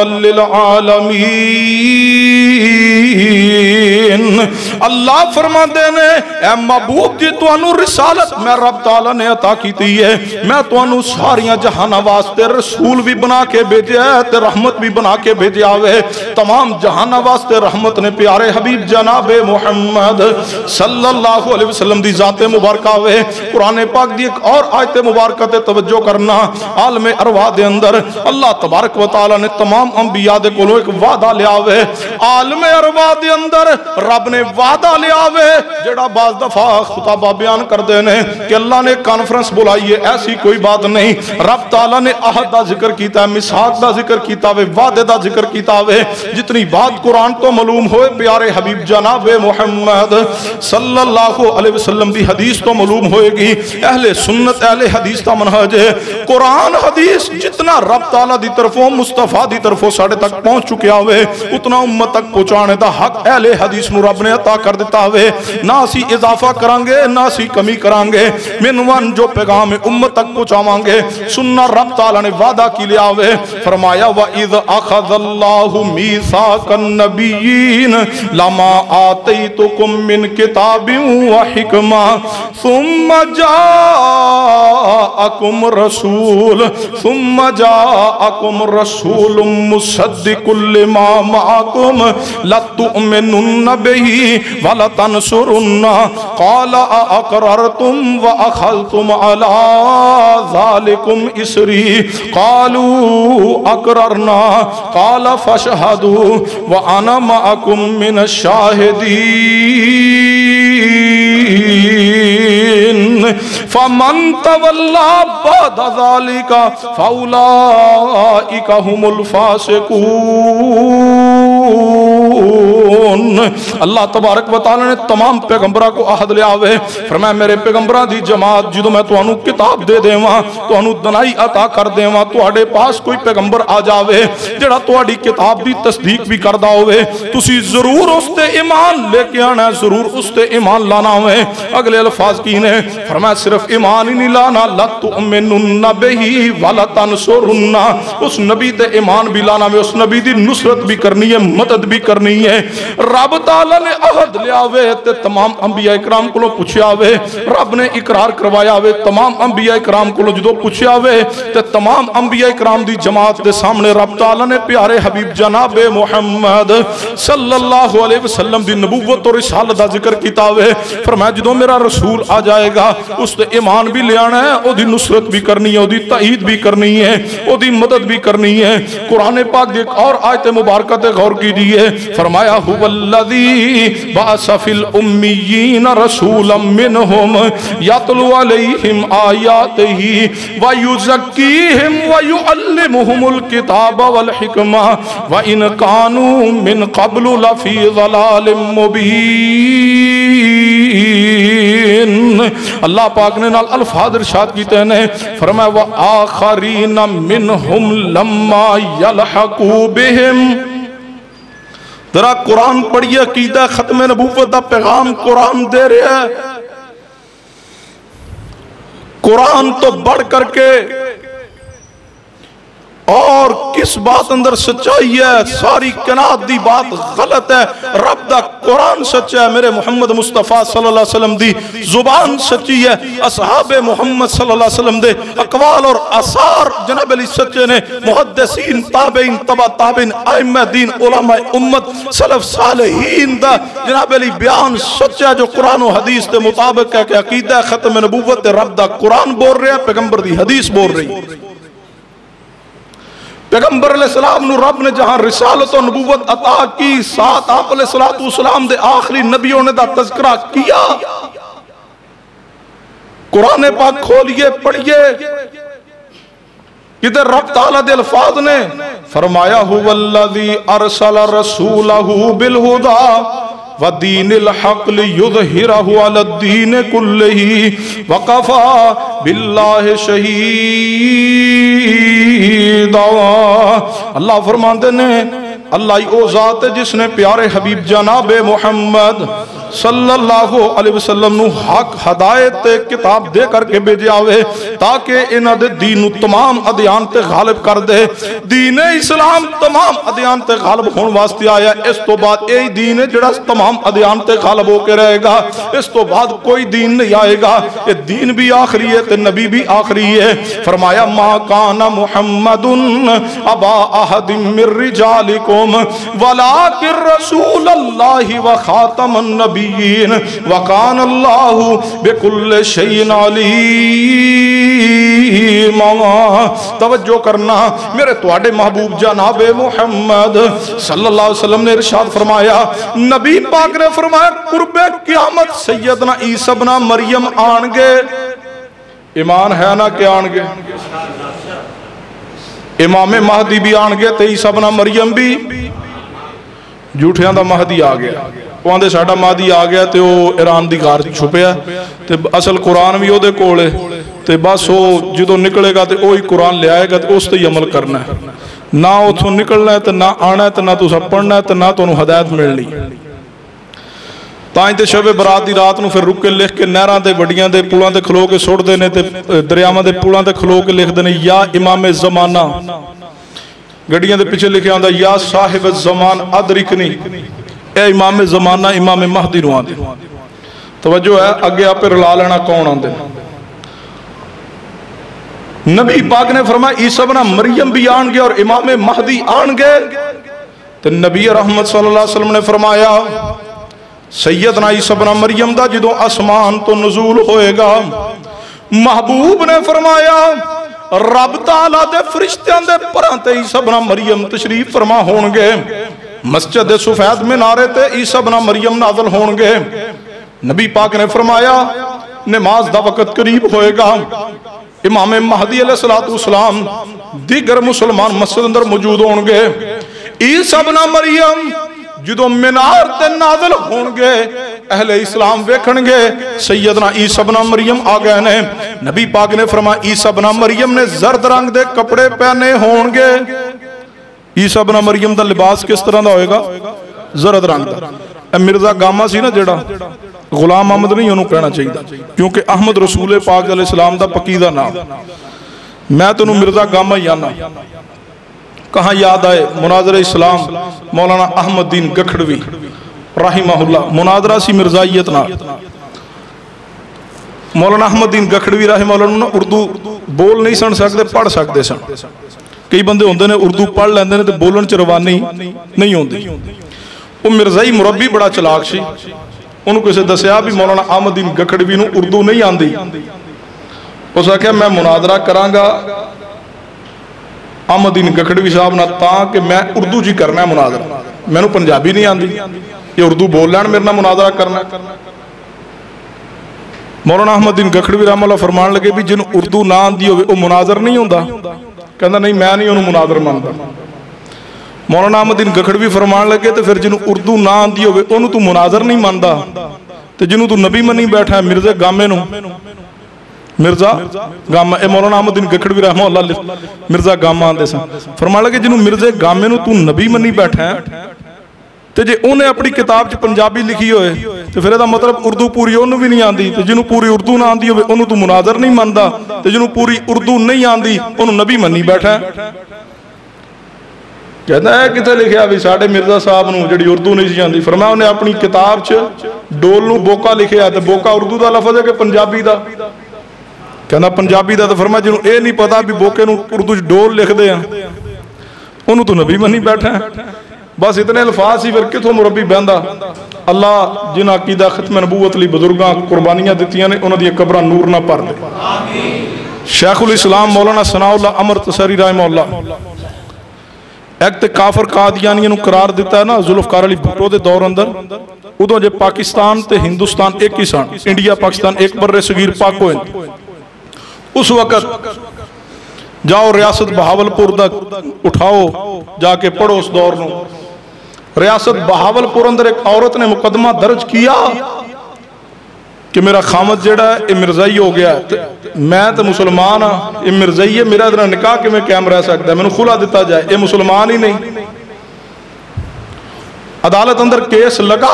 للعالمین. اللہ فرماتے ہیں اے محبوب جی تو انو رسالت میں رب تعالیٰ نے عطا کی تھی ہے, میں تو انو ساریاں جہانہ واسطے رسول بھی بنا کے بھیجے ہے تے رحمت بھی بنا کے بھیجے آوے. تمام جہانہ واسطے رحمت نے پیارے حبیب جناب محمد صلی اللہ علیہ وسلم دی ذات مبارکہ ہوئے. قرآن پاک دی ایک اور آیت مبارکہ تے توجہ کرنا. عالم ارواح دے اندر اللہ تبارک و تعالی نے تمام انبیاء دے کولوں ایک وعدہ لیا ہوئے. عالم ارواح دے اندر رب نے وعدہ لیا ہوئے جڑا بعض دفعہ خطابہ بیان کر دینے کہ اللہ نے کانفرنس بلائی ہے, ایسی کوئی بات نہیں. رب تعالی نے عہد دا ذکر کیتا ہے, میثاق دا ذکر کیتا ہے, وعدے دا ذکر کیتا ہے. جتنی بات قرآن تو معلوم ہوئے پیارے حبیب جناب محمد صلی اللہ علیہ وسلم دی حدیث تو معلوم ہوئے گی. اہل سنت اہل حدیث تا منہج ہے, قرآن حدیث جتنا رب تعالیٰ دی طرفوں مصطفیٰ دی طرفوں ساڑھے تک پہنچ چکے ہوئے اتنا امت تک پہنچانے دا حق اہل حدیث نو رب نے عطا کر دیتا ہوئے. نہ اسی اضافہ کرانگے نہ اسی کمی کرانگے, منوان جو پیغام امت تک پہنچاوانگے. سننا رب تعالیٰ نے وعدہ کی لیا ہوئے, فرمایا وَإِذْ أَخَذَ اللَّهُ مِيثَاقَ النَّبِيِّينَ لَمَا آتَيْتُكُم مِّن كِتَابٍ وَحِكْمَةٍ ثُمَّ جَاءَكُمْ رَسُولٌ ثُمَّ جَاءَكُمْ رَسُولٌ مُصَدِّقٌ لِّمَا مَعَكُمْ لَتُؤْمِنُنَّ بِهِ وَلَتَنصُرُنَّهُ قَالَ أَأَقْرَرْتُمْ وَأَخَذْتُمْ عَلَى ذَلِكُمْ إِصْرِي قَالُوا أَقْرَرْنَا قَالَ فَاشْهَدُوا وَأَنَا مَعَكُمْ مِنَ الشَّاهِدِينَ فَمَنْ تَوَلَّى بَعْدَ ذَلِكَ فَأُولَئِكَ هُمُ الْفَاسِقُونَ. اللہ تبارک و تعالی نے تمام پیغمبرہ کو عہد لیا ہوئے, فرمایا میرے پیغمبرہ دی جماعت جدو میں تو انو کتاب دے دے وہاں تو انو دنائی عطا کر دے وہاں تو اڑے پاس کوئی پیغمبر آ جاوے جڑا تو اڑی کتاب دی تصدیق بھی کردہ ہوئے, تسی ضرور اس تے ایمان لے کے آنا ہے, ضرور اس تے ایمان لانا ہوئے. اگلے الفاظ کی نے فرمایا صرف ایمان ہی نہیں لانا, لَتُؤْمِنُنَّ بِهِ وَلَتَنصُرُنَّ, اس نبی تے ایمان بھی لانا ہوئے, اس نبی دی نصرت بھی کرنی ہے, مدد بھی کرنی ہے. رب تعالیٰ نے عہد لیا ہوئے تے تمام انبیاء اکرام کو لو پوچھیا ہوئے, رب نے اقرار کروایا ہوئے تمام انبیاء اکرام کو لو جدو پوچھیا ہوئے تے تمام انبیاء اکرام دی جماعت دے سامنے رب تعالیٰ نے پیارے حبیب جناب محمد صلی اللہ علیہ وسلم دی نبوت اور رسالت دا ذکر کیتا ہوئے. فرمایا جدو میرا رسول آ جائے گا اس تے ایمان بھی لے آنا ہے, او دی نصرت بھی کرنی ہے, او دی تائید بھی کرنی ہے, او دی مدد بھی کرنی ہے. قرآن پاک دیکھ اور آیت مبارکہ تے غور کیجئے, فرمایا هو الذی بعث فی الامیین رسولا منہم یتلو علیہم آیاتہ ویزکیہم ویعلمہم الکتاب والحکمہ وَإِنْ كَانُوا مِنْ قَبْلُ لَفِي ضَلَالٍ مُبِينٍ. اللہ پاک نے نال الفاظ ارشاد کیتے ہیں, فرمایا وَآخَرِينَ مِنْهُمْ لَمَّا يَلْحَقُوا بِهِمْ. ذرا قرآن پڑھیے، عقیدہ ختم نبوت دا پیغام قرآن دے رہا ہے۔ قرآن تو بڑھ کر کے اور کس بات اندر سچائی ہے؟ ساری کائنات دی بات غلط ہے، رب دا قرآن سچا ہے، میرے محمد مصطفیٰ صلی اللہ علیہ وسلم دی زبان سچی ہے، اصحاب محمد صلی اللہ علیہ وسلم دے اقوال اور آثار جناب علی سچے نے، محدثین، تابعین، تبع تابعین، ائمہ دین، علماء امت، سلف صالحین دا جناب علی بیان سچا ہے جو قرآن و حدیث دے مطابق ہے کہ عقیدہ ختم نبوت رب دا قرآن بول رہے ہیں، پیغمبر دی حدیث بول رہی ہے۔ پیغمبر علیہ السلام نو رب نے جہاں رسالت و نبوت عطا کی، ساتھ آپ علیہ السلام دے آخری نبیوں نے دا تذکرہ کیا۔ قرآن پاک کھولیے، پڑھیے، ادھر رب تعالیٰ دے الفاظ نے فرمایا هو الذی ارسل رسولہ بالہدا ودین الحق لیظہرہ علی الدین کلہ وکفا باللہ شہیدا۔ اللہ فرماندے نے اللہ او ذات ہے جس نے پیارے حبیب جناب محمد صلی اللہ علیہ وسلم نو حق ہدایت کتاب دے کر کے بھیجے آوے تاکہ انہ دے دین تمام ادیان تے غالب کر دے۔ دین اسلام تمام ادیان تے غالب ہون واسطے آیا، اس تو بعد یہی دین ہے جڑا تمام ادیان تے غالب ہو کے رہے گا، اس تو بعد کوئی دین نہیں آئے گا۔ یہ دین بھی آخری ہے تے نبی بھی آخری ہے۔ فرمایا ما کان محمد ابا احد من رجالکم ولکن رسول اللہ و خاتم النبیین وکان اللہ بکل شیء علیم۔ توجہ کرنا، میرے تواڈے محبوب جناب محمد صلی اللہ علیہ وسلم نے ارشاد فرمایا، نبی پاک نے فرمایا قرب قیامت سیدنا عیسی ابن مریم آن گے۔ ایمان ہے نا کہ آن گے؟ امام مہدی بھی آن گے تے عیسی ابن مریم بھی، جھوٹیاں دا مہدی آ گیا، وہاں دے ساڑھا مہدی آ گیا تے وہ ایران دی غار چھپیا تے اصل قرآن بھی وہ دے کولے تے بس وہ جدو نکلے گا تے وہی قرآن لے آئے گا تے اس تے عمل کرنا ہے، نہ اتھوں نکلنا ہے تے نہ آنا ہے تے نہ تو سب پڑھنا ہے تے نہ تو انہوں ہدایت ملنی۔ تائیں تے شب برات دی رات نو پھر رک کے لکھ کے نہراں دے وڈیاں دے پولاں تے کھلو کے سوڑ دینے تے دریاواں دے پولاں تے کھلو کے لکھ دینے یا امام زمانہ، گڑیاں دے پیچھے لکھے آندہ یا صاحب الزمان ادرکنی، اے امام زمانہ امام مہدی نو آندے۔ توجہ ہے اگے آپ پر رلا لینا کون آندے۔ نبی پاک نے فرمایا عیسی ابن مریم بھی آن گے اور امام مہدی آن گے، تو نبی رحمت صلی اللہ علیہ وسلم نے فرمایا سیدنا عیسی ابن مریم دا جدو اسمان تو نزول ہوئے گا، محبوب نے فرمایا رب تعالیٰ دے فرشتیاں دے پرانتے عیسی ابن مریم تشریف فرما ہونگے، مسجد سفید میں نعرے تے عیسی ابن مریم نازل ہونگے۔ نبی پاک نے فرمایا نماز دا وقت قریب ہوئے گا، امام مہدی علیہ السلام دیگر مسلمان مسجد اندر موجود ہونگے، عیسی ابن مریم جدو منار تے نازل ہونگے اہل اسلام ویکھنگے سیدنا عیسی ابن مریم آ گئے نے۔ نبی پاک نے فرمایا عیسی ابن مریم نے زرد رنگ دے کپڑے پہنے ہونگے۔ عیسی ابن مریم دا لباس کس طرح دا ہوئے گا؟ زرد رنگ دا۔ اے مرزا گاما سی نا جڑا، غلام احمد نہیں انہوں کہنا چاہیے کیونکہ احمد رسول پاک علیہ السلام دا پقیدہ نام، میں تو انہوں مرزا گاما ہی آنا۔ کہاں یاد آئے مناظر اسلام مولانا احمد دین گکھڑوی رحمہ اللہ، مناظرہ سی مرزائیت نہ، مولانا احمد دین گکھڑوی رحمہ اللہ اردو بول نہیں سن سکتے پڑھ سکتے سن، کئی بندے ہوندے نے اردو پڑھ لیندے نے تو بولن چروانی نہیں ہوندی۔ وہ مرزائی مربی بڑا چلاک سی، انہوں کسے دسیا بھی مولانا احمد دین گکھڑوی نو اردو نہیں آندی، اس نے کہا میں مناظرہ کرانگا احمد دین گکھڑوی صاحب نہ تاں کہ میں اردو جی کرنا ہے مناظرہ، میں نو پنجابی نہیں آندی، یہ اردو بول لین میرے نہ مناظرہ کرنا ہے۔ مولانا احمد دین گکھڑوی رحمہ اللہ فرمان لگے بھی جن اردو نہ آندی ہوئے وہ مناظر نہیں ہوندہ، کہندہ نہیں میں نہیں انہوں مناظر مانتا۔ مولانا احمد دین گکھڑوی فرمان لگے تو پھر جن اردو نہ آندی ہوئے انہوں تو مناظر نہیں مانتا، تو جنہوں تو نبی منی بیٹھا ہے مرزا گامے نو، مرزا گاما، اے مولانا احمد دین گکھڑوی رحمہ اللہ مرزا گاما آندے سن، فرمان لگے جنہوں مرزا گامے نو تو نبی منی بیٹھا ہے تے جے انہیں اپنی کتاب چ پنجابی لکھی ہوئے تے پھر دا مطلب اردو پوری انہوں بھی نہیں آندی، تے جنہوں پوری اردو نہ آندی ہوئے انہوں تو مناظر نہیں ماندا، تے جنہوں پوری اردو نہیں آندی انہوں نبی منی بیٹھا ہے۔ کہتا ہے کتے لکھیا بھی ساڑھے مرزا صاحب نو جڑی اردو نہیں سی آندی، فرمایا انہیں اپنی کتاب چ ڈول نو بوکا لکھیا، تے بوکا اردو دا لفظ ہے کہ پنجابی دا؟ کہنا پنجابی دا، تو فرمایا جنہوں اے نہیں پتا بھی بوکے نو اردو چ ڈول لکھ دے ہیں انہوں تو نبی منی بیٹھا ہے۔ بس اتنے الفاظ ہی پھر کتوں مربی بہندا۔ اللہ جنہ عقیدہ ختم نبوت لی بزرگاں قربانیاں دیتیاں نے انہوں دی قبرہ نور نہ پر دے۔ شیخ الاسلام مولانا ثناء اللہ عمر تسری رحمہ اللہ ایک تے کافر قادیانیوں قرار دیتا ہے نا ذوالفقار علی بھٹو دے دور اندر، ادھوں جے پاکستان تے ہندوستان ایک ہی سان، انڈیا پاکستان ایک بر صغیر پاک ہوئے، اس وقت جاؤ ریاست بہاولپور دا اٹھاؤ جا کے پڑھو اس دور نو۔ ریاست بہاولپور اندر ایک عورت نے مقدمہ درج کیا کہ میرا خامد جڑا ہے یہ مرزائی ہو گیا ہے، میں تو مسلمان ہاں، یہ مرزائی ہے، میرا ادھر نکاح کہ میں قائم رہ سکتا ہے، میں نے خلا دیتا جائے، یہ مسلمان ہی نہیں۔ عدالت اندر کیس لگا،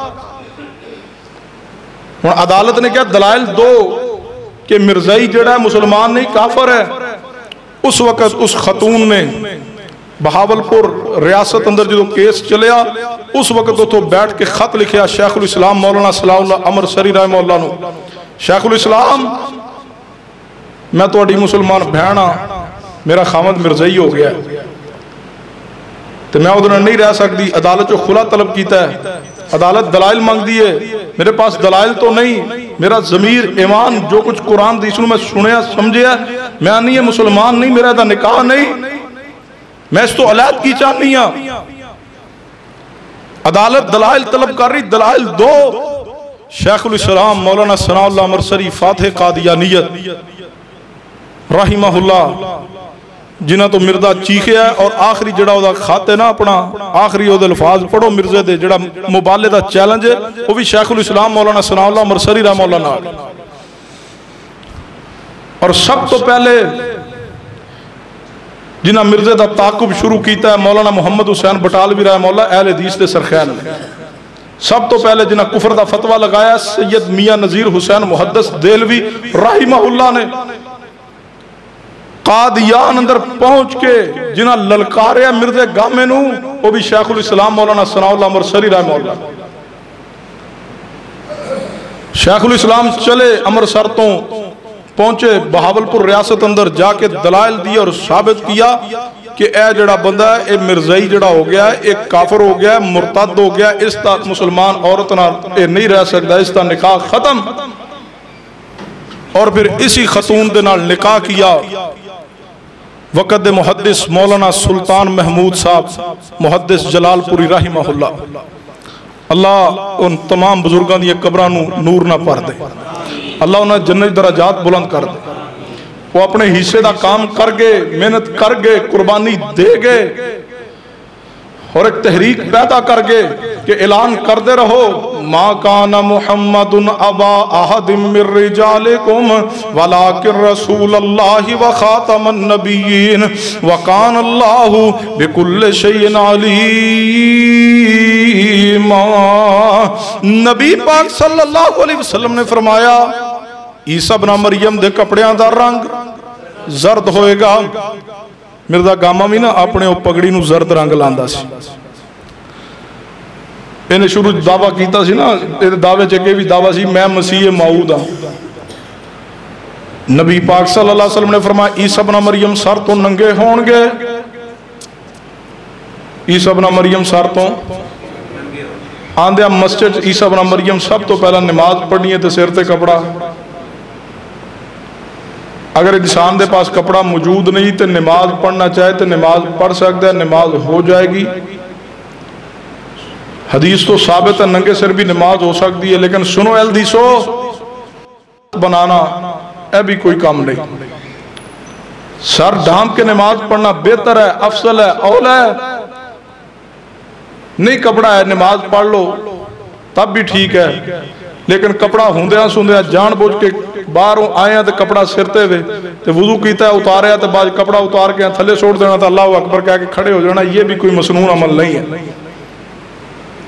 عدالت نے کیا دلائل دو کہ مرزائی جڑا ہے مسلمان نہیں کافر ہے۔ اس وقت اس خاتون نے بہاولپور ریاست اندر جو کیس چلیا، اس وقت تو بیٹھ کے خط لکھیا شیخ الاسلام مولانا صلاح اللہ عمر سری رحمہ اللہ نو، شیخ الاسلام میں تو اڈی مسلمان بہنا، میرا خامد مرزائی ہو گیا ہے تو میں ادھر نہیں رہ سکتی، عدالت جو خلا طلب کیتا ہے، عدالت دلائل مانگ دیئے، میرے پاس دلائل تو نہیں، میرا ضمیر ایمان جو کچھ قرآن دی سنوں میں سنیا سمجھیا، میں آنی ہے مسلمان نہیں، میرا دا نکاح نہیں، میں اس تو علیحد کی چاہنی ہوں۔ عدالت دلائل طلب کر رہی، دلائل دو۔ شیخ الاسلام مولانا ثناء اللہ عمر سری فاتح قادیانیت رحمہ اللہ جنہ تو مردہ چیخے ہے، اور آخری جڑا وہ کھاتے نا اپنا آخری وہ الفاظ پڑھو مرزے دے جڑا مبالے دا چیلنج ہے، وہ بھی شیخ الاسلام مولانا ثناء اللہ عمر سری رحمہ اللہ نال۔ اور سب تو پہلے جنہ مرزے دا تعاقب شروع کیتا ہے مولانا محمد حسین بٹالوی رحمہ اللہ اہل حدیث دے سرخیل میں، سب تو پہلے جنہ کفر دا فتوہ لگایا سید میاں نذیر حسین محدث دیلوی رحمہ اللہ نے، قادیان اندر پہنچ کے جنہ للکارے مرزے گامے نو، وہ بھی شیخ الاسلام مولانا ثناء اللہ عمر سری رحمہ اللہ۔ شیخ الاسلام چلے امرتسر تو پہنچے بہاولپور ریاست اندر، جا کے دلائل دی اور ثابت کیا کہ اے جڑا بندہ ہے اے مرزائی جڑا ہو گیا ہے، ایک کافر ہو گیا ہے، مرتد ہو گیا ہے، اس تا مسلمان عورتنا اے نہیں رہ سکتا، اس تا نکاح ختم۔ اور پھر اسی خاتون دے نال نکاح کیا۔ وقت دے محدث مولانا سلطان محمود صاحب محدث جلال پوری رحمہ اللہ، اللہ ان تمام بزرگاں دی قبراں نو نور نہ پر دے، اللہ انہیں جنت درجات بلند کر دے۔ وہ اپنے حصے دا کام کر گئے، محنت کر گئے، قربانی دے گئے، اور ایک تحریک پیدا کر گئے کہ اعلان کر دے رہو ما کان محمد ابا احد من رجالکم ولکن رسول اللہ وخاتم النبیین وکان اللہ بکل شیء علیم۔ نبی پاک صلی اللہ علیہ وسلم نے فرمایا عیسیٰ بن مریم دے کپڑیاں دا رنگ زرد ہوئے گا۔ مرزا گاما بھی نا اپنے پگڑی نو زرد رنگ لاندا سی، انہیں شروع دعویٰ کیتا سی نا، دعوے چکے بھی دعویٰ سی میں مسیح موعود ہوں۔ نبی پاک صلی اللہ علیہ وسلم نے فرمایا عیسیٰ بن مریم سر تو ننگے ہون گے، عیسیٰ بن مریم سر تو آندھیا مسجد عیسیٰ بن مریم سب تو پہلا نماز پڑھنی ہے تو سر تے کپڑا، اگر انسان دے پاس کپڑا موجود نہیں تو نماز پڑھنا چاہے تو نماز پڑھ سکتا ہے، نماز ہو جائے گی۔ حدیث تو ثابت ہے ننگے سر بھی نماز ہو سکتی ہے، لیکن سنو الحدیثو بنانا اے بھی کوئی کام نہیں، سر ڈھانپ کے نماز پڑھنا بہتر ہے، افضل ہے، اولا ہے۔ نہیں کپڑا ہے نماز پڑھ لو تب بھی ٹھیک ہے، لیکن کپڑا ہوندیاں سندیاں جان بوجھ کے باہروں آئے ہیں تو کپڑا سرتے ہوئے تو وضو کیتا ہے اتارے ہیں تو بعد کپڑا اتار کے تھلے چھوڑ دینا تو اللہ اکبر کہہ کے کھڑے ہو جانا، یہ بھی کوئی مسنون عمل نہیں ہے۔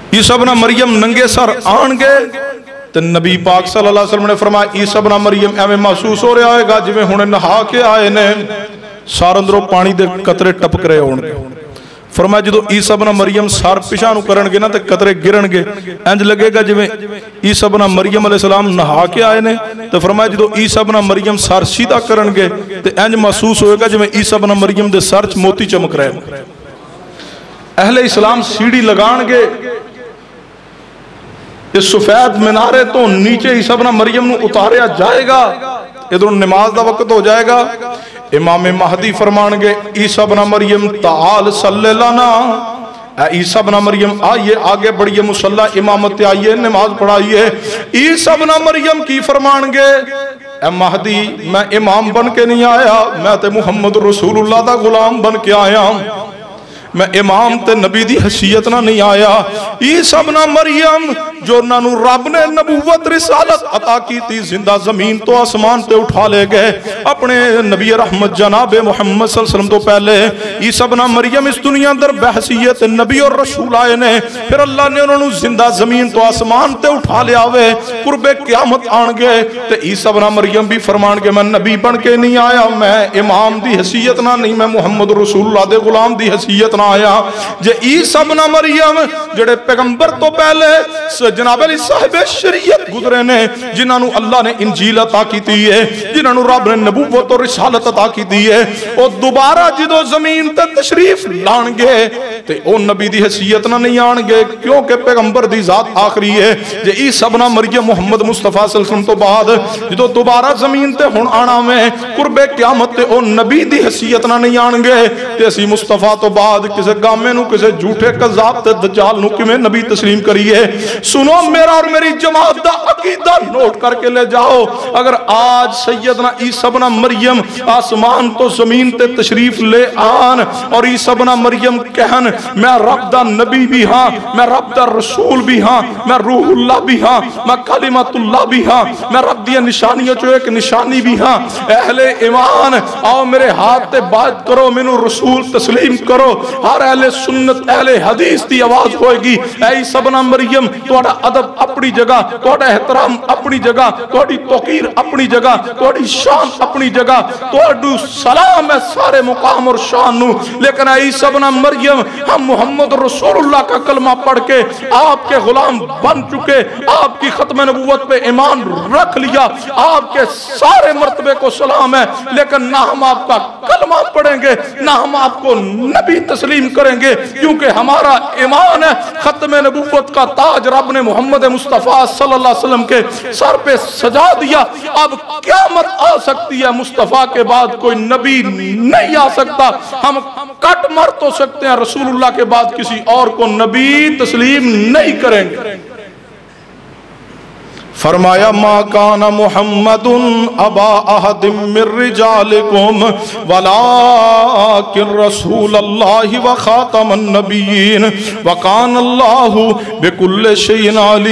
عیسیٰ ابن مریم ننگے سر آن گئے تو نبی پاک صلی اللہ علیہ وسلم نے فرمایا عیسیٰ ابن مریم ایویں محسوس ہو رہا ہے گا جویں ہنے نہا کے آئے نے سار اندروں پانی دے قطرے ٹپک رہے ہون گے. فرمایا جدو عیسیٰ ابن مریم سار پیشانو کرن گے نا تے قطرے گرن گے انج لگے گا جویں عیسیٰ ابن مریم علیہ السلام نہا کے آئے نے. تو فرمایا جدو عیسیٰ ابن مریم سار سیدھا کرن گے تے انج محسوس ہوئے گا جویں عیسیٰ ابن مریم دے سر چ موتی چمک رہے ہیں. اہل اسلام سیڑھی لگان گے اس سفید منارے تو نیچے عیسیٰ ابن مریم نو اتاریا جائے گا. ادھر نماز دا وقت ہو جائے گا. امام مہدی فرمان گے عیسیٰ ابن مریم تعال صلی لنا، اے عیسیٰ ابن مریم آئیے آگے بڑھئیے مصلی امامت آئیے نماز پڑھائیے. عیسیٰ ابن مریم کی فرمان گے اے مہدی میں امام بن کے نہیں آیا، میں تے محمد رسول اللہ دا غلام بن کے آیا، میں امام تے نبی دی حیثیت نہ نہیں آیا. عیسیٰ ابن مریم جو نانو رب نے نبوت رسالت عطا کی تھی زندہ زمین تو آسمان تے اٹھا لے گئے اپنے نبی رحمت جناب محمد صلی اللہ علیہ وسلم تو پہلے. عیسیٰ ابن مریم اس دنیا اندر بحثیت نبی اور رسول آئے نے، پھر اللہ نے انہوں نے زندہ زمین تو آسمان تے اٹھا لے آوے قرب قیامت آن گئے. تے عیسیٰ ابن مریم بھی فرمان کے میں نبی بن کے نہیں آیا، میں امام دی حیثیت نہ نہیں، میں محمد رسول اللہ دے غلام دی حیثیت نہ آیا. جے عیسیٰ ابن مریم جڑے پیغمبر تو پہلے جناب علی صاحب شریعت گزرے نے، جنہاں نو اللہ نے انجیل عطا کی دی ہے، جنہاں نو رب نے نبوت اور رسالت عطا کی دی ہے، او دوبارہ جدو زمین تے تشریف لان گے تے او نبی دی حیثیت نہ نہیں آن گے کیونکہ پیغمبر دی ذات آخری ہے. جے عیسیٰ ابن مریم محمد مصطفیٰ صلی اللہ علیہ وسلم تو بعد جدو دوبارہ زمین تے ہن آنا میں قرب قیامت تے او نبی دی حیثیت نہ نہیں آن گے تے اسی مصطفیٰ تو بعد کسے گامے نو کسے جھوٹے قذاب تے دجال نو کیویں نبی تسلیم کریے. سنو میرا اور میری جماعت دا عقیدہ نوٹ کر کے لے جاؤ. اگر آج سیدنا عیسیٰ ابن مریم آسمان تو زمین تے تشریف لے آن اور عیسیٰ ابن مریم کہن میں رب دا نبی بھی ہاں، میں رب دا رسول بھی ہاں، میں روح اللہ بھی ہاں، میں کلمت اللہ بھی ہاں، میں رب دی نشانیوں چو ایک نشانی بھی ہاں. اہل ایمان آؤ میرے ہاتھ تے بات کرو، مینو رسول تسلیم کرو. ہر اہل سنت اہل حدیث دی آواز ہوئے گی اے عیسیٰ ابن مریم توڑا ادب اپنی جگہ، توڑا احترام اپنی جگہ، توڑی توقیر اپنی جگہ، توڑی شان اپنی جگہ، توڑو سلام ہے سارے مقام اور شان نو. لیکن اے عیسیٰ ابن مریم ہم محمد رسول اللہ کا کلمہ پڑھ کے آپ کے غلام بن چکے، آپ کی ختم نبوت پہ ایمان رکھ لیا، آپ کے سارے مرتبے کو سلام ہے، لیکن نہ ہم آپ کا کلمہ پڑھیں گے نہ ہم آپ کو نبی تسلیم کریں گے کیونکہ ہمارا ایمان ہے ختم نبوت کا تاج رب نے محمد مصطفیٰ صلی اللہ علیہ وسلم کے سر پہ سجا دیا. اب قیامت آ سکتی ہے، مصطفیٰ کے بعد کوئی نبی نہیں آ سکتا. ہم کٹ مر تو سکتے ہیں، رسول اللہ کے بعد کسی اور کو نبی تسلیم نہیں کریں گے. فرمایا ما کان محمد ابا احد من رجالکم ولکن رسول اللہ و خاتم النبیین وکان اللہ بکل شیء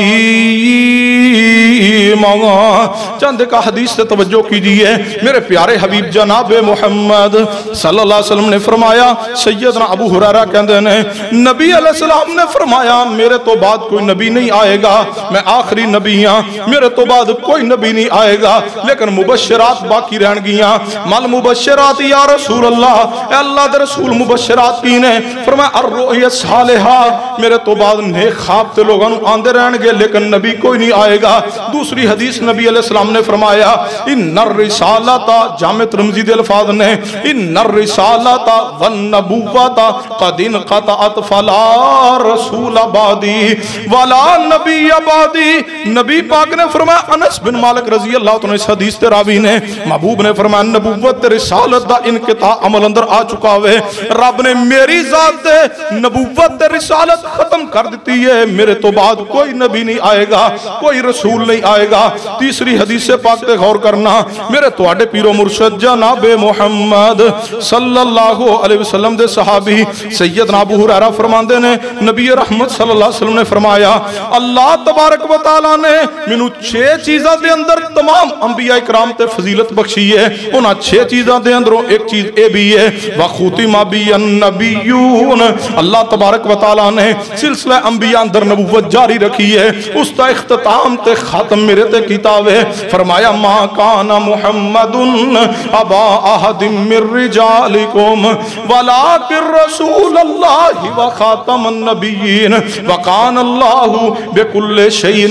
علیم. چند کا حدیث سے توجہ کیجئے. میرے پیارے حبیب جناب محمد صلی اللہ علیہ وسلم نے فرمایا، سیدنا ابو ہریرہ کہندے نے نبی علیہ السلام نے فرمایا میرے تو بعد کوئی نبی نہیں آئے گا، میں آخری نبی ہاں، میرے تو بعد کوئی نبی نہیں آئے گا، لیکن مبشرات باقی رہن گیاں. مل مبشرات یا رسول اللہ، اے اللہ دے رسول مبشرات کی نے فرمایا الرؤیا صالحہ، میرے تو بعد نیک خواب تے لوگاں آندے رہن گے لیکن نبی کوئی نہیں آئے گا. دوسری حدیث نبی علیہ السلام نے فرمایا ان الرسالۃ، جامع ترمذی دے الفاظ نے ان الرسالۃ والنبوۃ قد انقطعت فلا رسول بعدی ولا نبی بعدی. نبی پاک نے فرمایا، انس بن مالک رضی اللہ عنہ اس حدیث تے راوی نے محبوب نے فرمایا نبوت رسالت دا انقطاع عمل اندر آ چکا ہوئے، رب نے میری ذات دے نبوت رسالت ختم کر دیتی ہے، میرے تو بعد کوئی نبی نہیں آئے گا، کوئی رسول نہیں آئے گا. تیسری حدیث پاک تے غور کرنا، میرے تواڈے پیر و مرشد جناب محمد صلی اللہ علیہ وسلم دے صحابی سیدنا ابو ہریرہ فرماندے نے نبی رحمت صلی اللہ علیہ وسلم نے فرمایا اللہ تبارک و تعالی نے جنہوں چھ چیزاں دے اندر تمام انبیاء اکرام تے فضیلت بخشی ہے، انہاں چھ چیزاں دے اندروں ایک چیز اے بھی ہے وَخُوتِمَ بِيَ النَّبِيُّونَ، اللہ تبارک و تعالیٰ نے سلسلہ انبیاء اندر نبوت جاری رکھی ہے، اس تا اختتام تے ختم میرے تے کتاب ہے، فرمایا ما کان محمد ابا احد من رجالکم ولکن رسول اللہ وخاتم النبیین وکان اللہ بکل شیء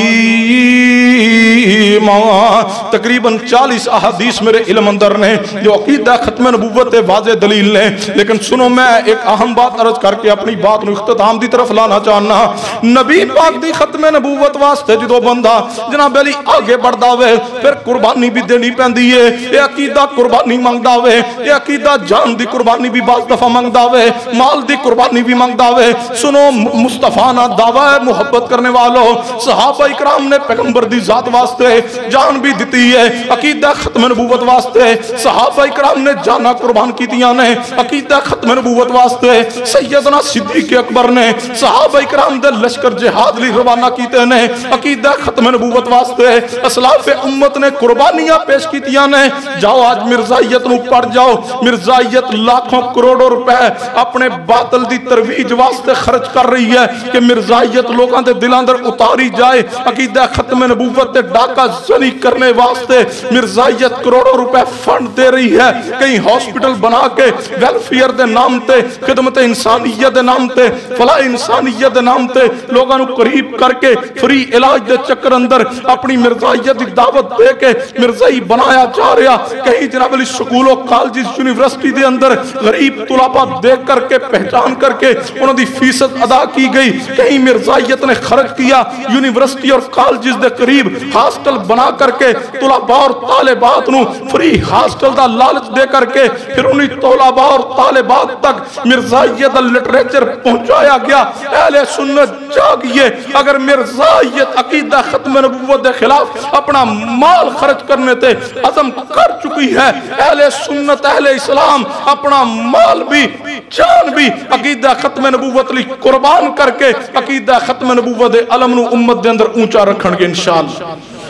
علیم۔ تقریباً چالیس احادیث میرے علم اندر نے جو عقیدہ ختم نبوت واضح دلیل نے، لیکن سنو میں ایک اہم بات عرض کر کے اپنی بات نو اختتام دی طرف لانا چاہنا۔ نبی پاک دی ختم نبوت واسطے جدو بندہ جناب علی آگے بڑھ داوے پھر قربانی بھی دینی پہندی ہے، یہ عقیدہ قربانی مانگ داوے، یہ عقیدہ جان دی قربانی بھی بعض دفعہ مانگ داوے، مال دی قربانی بھی مانگ داوے۔ سنو مصطفیٰ نہ دعویٰ محبت کرنے والوں، صحابہ اکرام نے پیغمبر دی ذات واسطے جان بھی دیتی ہے، عقیدہ ختم نبوت واسطے صحابہ اکرام نے جانا قربان کی دیا نے، عقیدہ ختم نبوت واسطے سیدنا صدیق اکبر نے صحابہ اکرام دے لشکر جہاد لی روانہ کیتے نے، عقیدہ ختم نبوت واسطے اسلاف امت نے قربانیاں پیش کی دیا نے۔ جاؤ آج مرزائیت نو پڑھ جاؤ، مرزائیت لاکھوں کروڑوں روپے اپنے باطل دی ترویج واسطے خرچ کر رہی ہے کہ مرزائیت لوگاں دے دلان در اتاری جائے، عقیدہ ختم نبوت تے ڈاکہ زنی کرنے واسطے مرزائیت کروڑوں روپے فنڈ دے رہی ہے، کہیں ہاسپٹل بنا کے ویلفیئر دے نام تے خدمت انسانیت دے نام تے فلاح انسانیت دے نام تے لوگاں نو قریب کر کے فری علاج دے چکر اندر اپنی مرزائیت دی دعوت دے کے مرزائی بنایا جا رہا، کہیں جناب علی سکولوں کالجز یونیورسٹی دے اندر غریب طلباء دیکھ کر کے پہچان کر کے انہوں دی فیصد ادا کی گئی، کہیں مرزائیت نے خرچ کیا یونیورسٹی اور کالجز دے قریب ہاسٹل بنا کر کے طلباء اور طالبات نو فری ہاسٹل دا لالچ دے کر کے پھر انہی طلباء اور طالبات تک مرزائیت لٹریچر پہنچایا گیا۔ اہل سنت جاگئے، اگر مرزائیت عقیدہ ختم نبوت دے خلاف اپنا مال خرچ کرنے تے عزم کر چکی ہے، اہل سنت اہل اسلام اپنا مال بھی جان بھی عقیدہ ختم نبوت لی قربان کر کے عقیدہ ختم نبوت دے علم نو امت دے اندر اونچا رکھن گے انشاءاللہ۔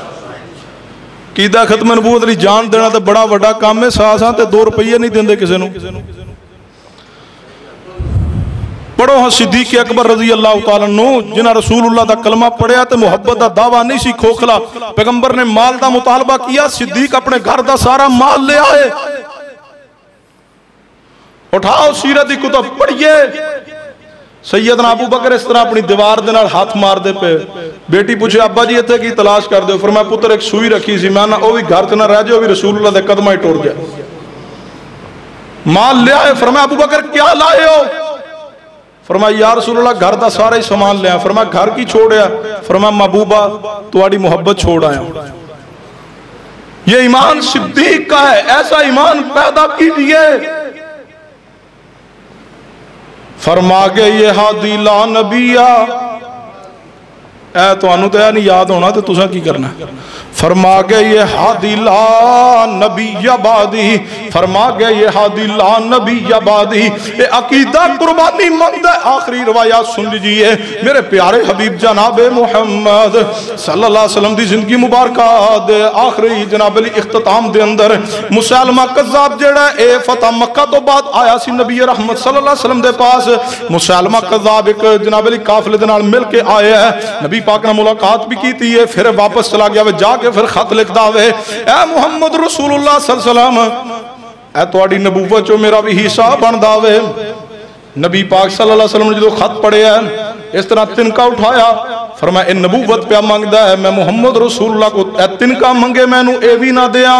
عقیدہ ختم نبوت لی جان دینا تے بڑا وڈا کام ہے، ساساں تے دو روپیے نہیں دیندے کسے نو۔ پڑھو ہاں صدیق اکبر رضی اللہ تعالیٰ عنہ جنہ رسول اللہ دا کلمہ پڑھیا تے محبت دا دعویٰ نہیں سی کھوکھلا، پیغمبر نے مال دا مطالبہ کیا، صدیق اپنے گھر دا سارا مال لے آئے۔ اٹھاؤ سیرت دی کتب پڑھئے، سیدنا ابو بکر اس طرح اپنی دیوار دے نال ہاتھ مار دے پہ، بیٹی پوچھے ابا جی اتھے کی تلاش کر دے، فرمایا پتر ایک سوئی رکھی سی، میں نہ او بھی گھر تے نہ رہ جو بھی رسول اللہ دے قدمہ ہی ٹوڑ گیا۔ مال لے آئے، فرمایا ابو بکر کیا لائے ہو؟ فرمایا یا رسول اللہ گھر دا سارا ہی سامان لے آئے۔ فرمایا گھر کی چھوڑیا؟ فرمایا محبوبہ تمہاری محبت چھوڑ آیا ہوں۔ یہ ایمان صدیق کا ہے، ایسا ایمان پیدا کیجئے۔ فرما گئے یہ ہادی لا نبیہ، اے تو انہوں تو نہیں یاد ہونا تو تسا کی کرنا ہے۔ فرما گئے یہ ہادی لا نبی بادی، فرما گئے یہ ہادی لا نبی بادی، اے عقیدہ قربانی مند ہے۔ آخری روایات سن لیجئے، میرے پیارے حبیب جناب محمد صلی اللہ علیہ وسلم دی زندگی مبارکہ دے آخری جناب علی اختتام دے اندر مسلمہ قذاب جڑا اے فتح مکہ تو بعد آیا سی نبی رحمت صلی اللہ علیہ وسلم دے پاس۔ مسلمہ قذاب ایک جناب علی قافلے دے نال مل کے آئے ہیں، نبی پاک نے ملاقات بھی کی تھی ہے، پھر واپس چلا گیا، وہ جا کے پھر خط لکھ داوے، اے محمد رسول اللہ صلی اللہ علیہ وسلم اے توڑی نبوت جو میرا بھی حصہ بن داوے۔ نبی پاک صلی اللہ علیہ وسلم نے جو خط پڑھے ہیں اس طرح تنکا اٹھایا، فرمایا اے نبوت پہ مانگ دا ہے، میں محمد رسول اللہ کو اے تنکا منگے میں نو اے بھی نہ دیا۔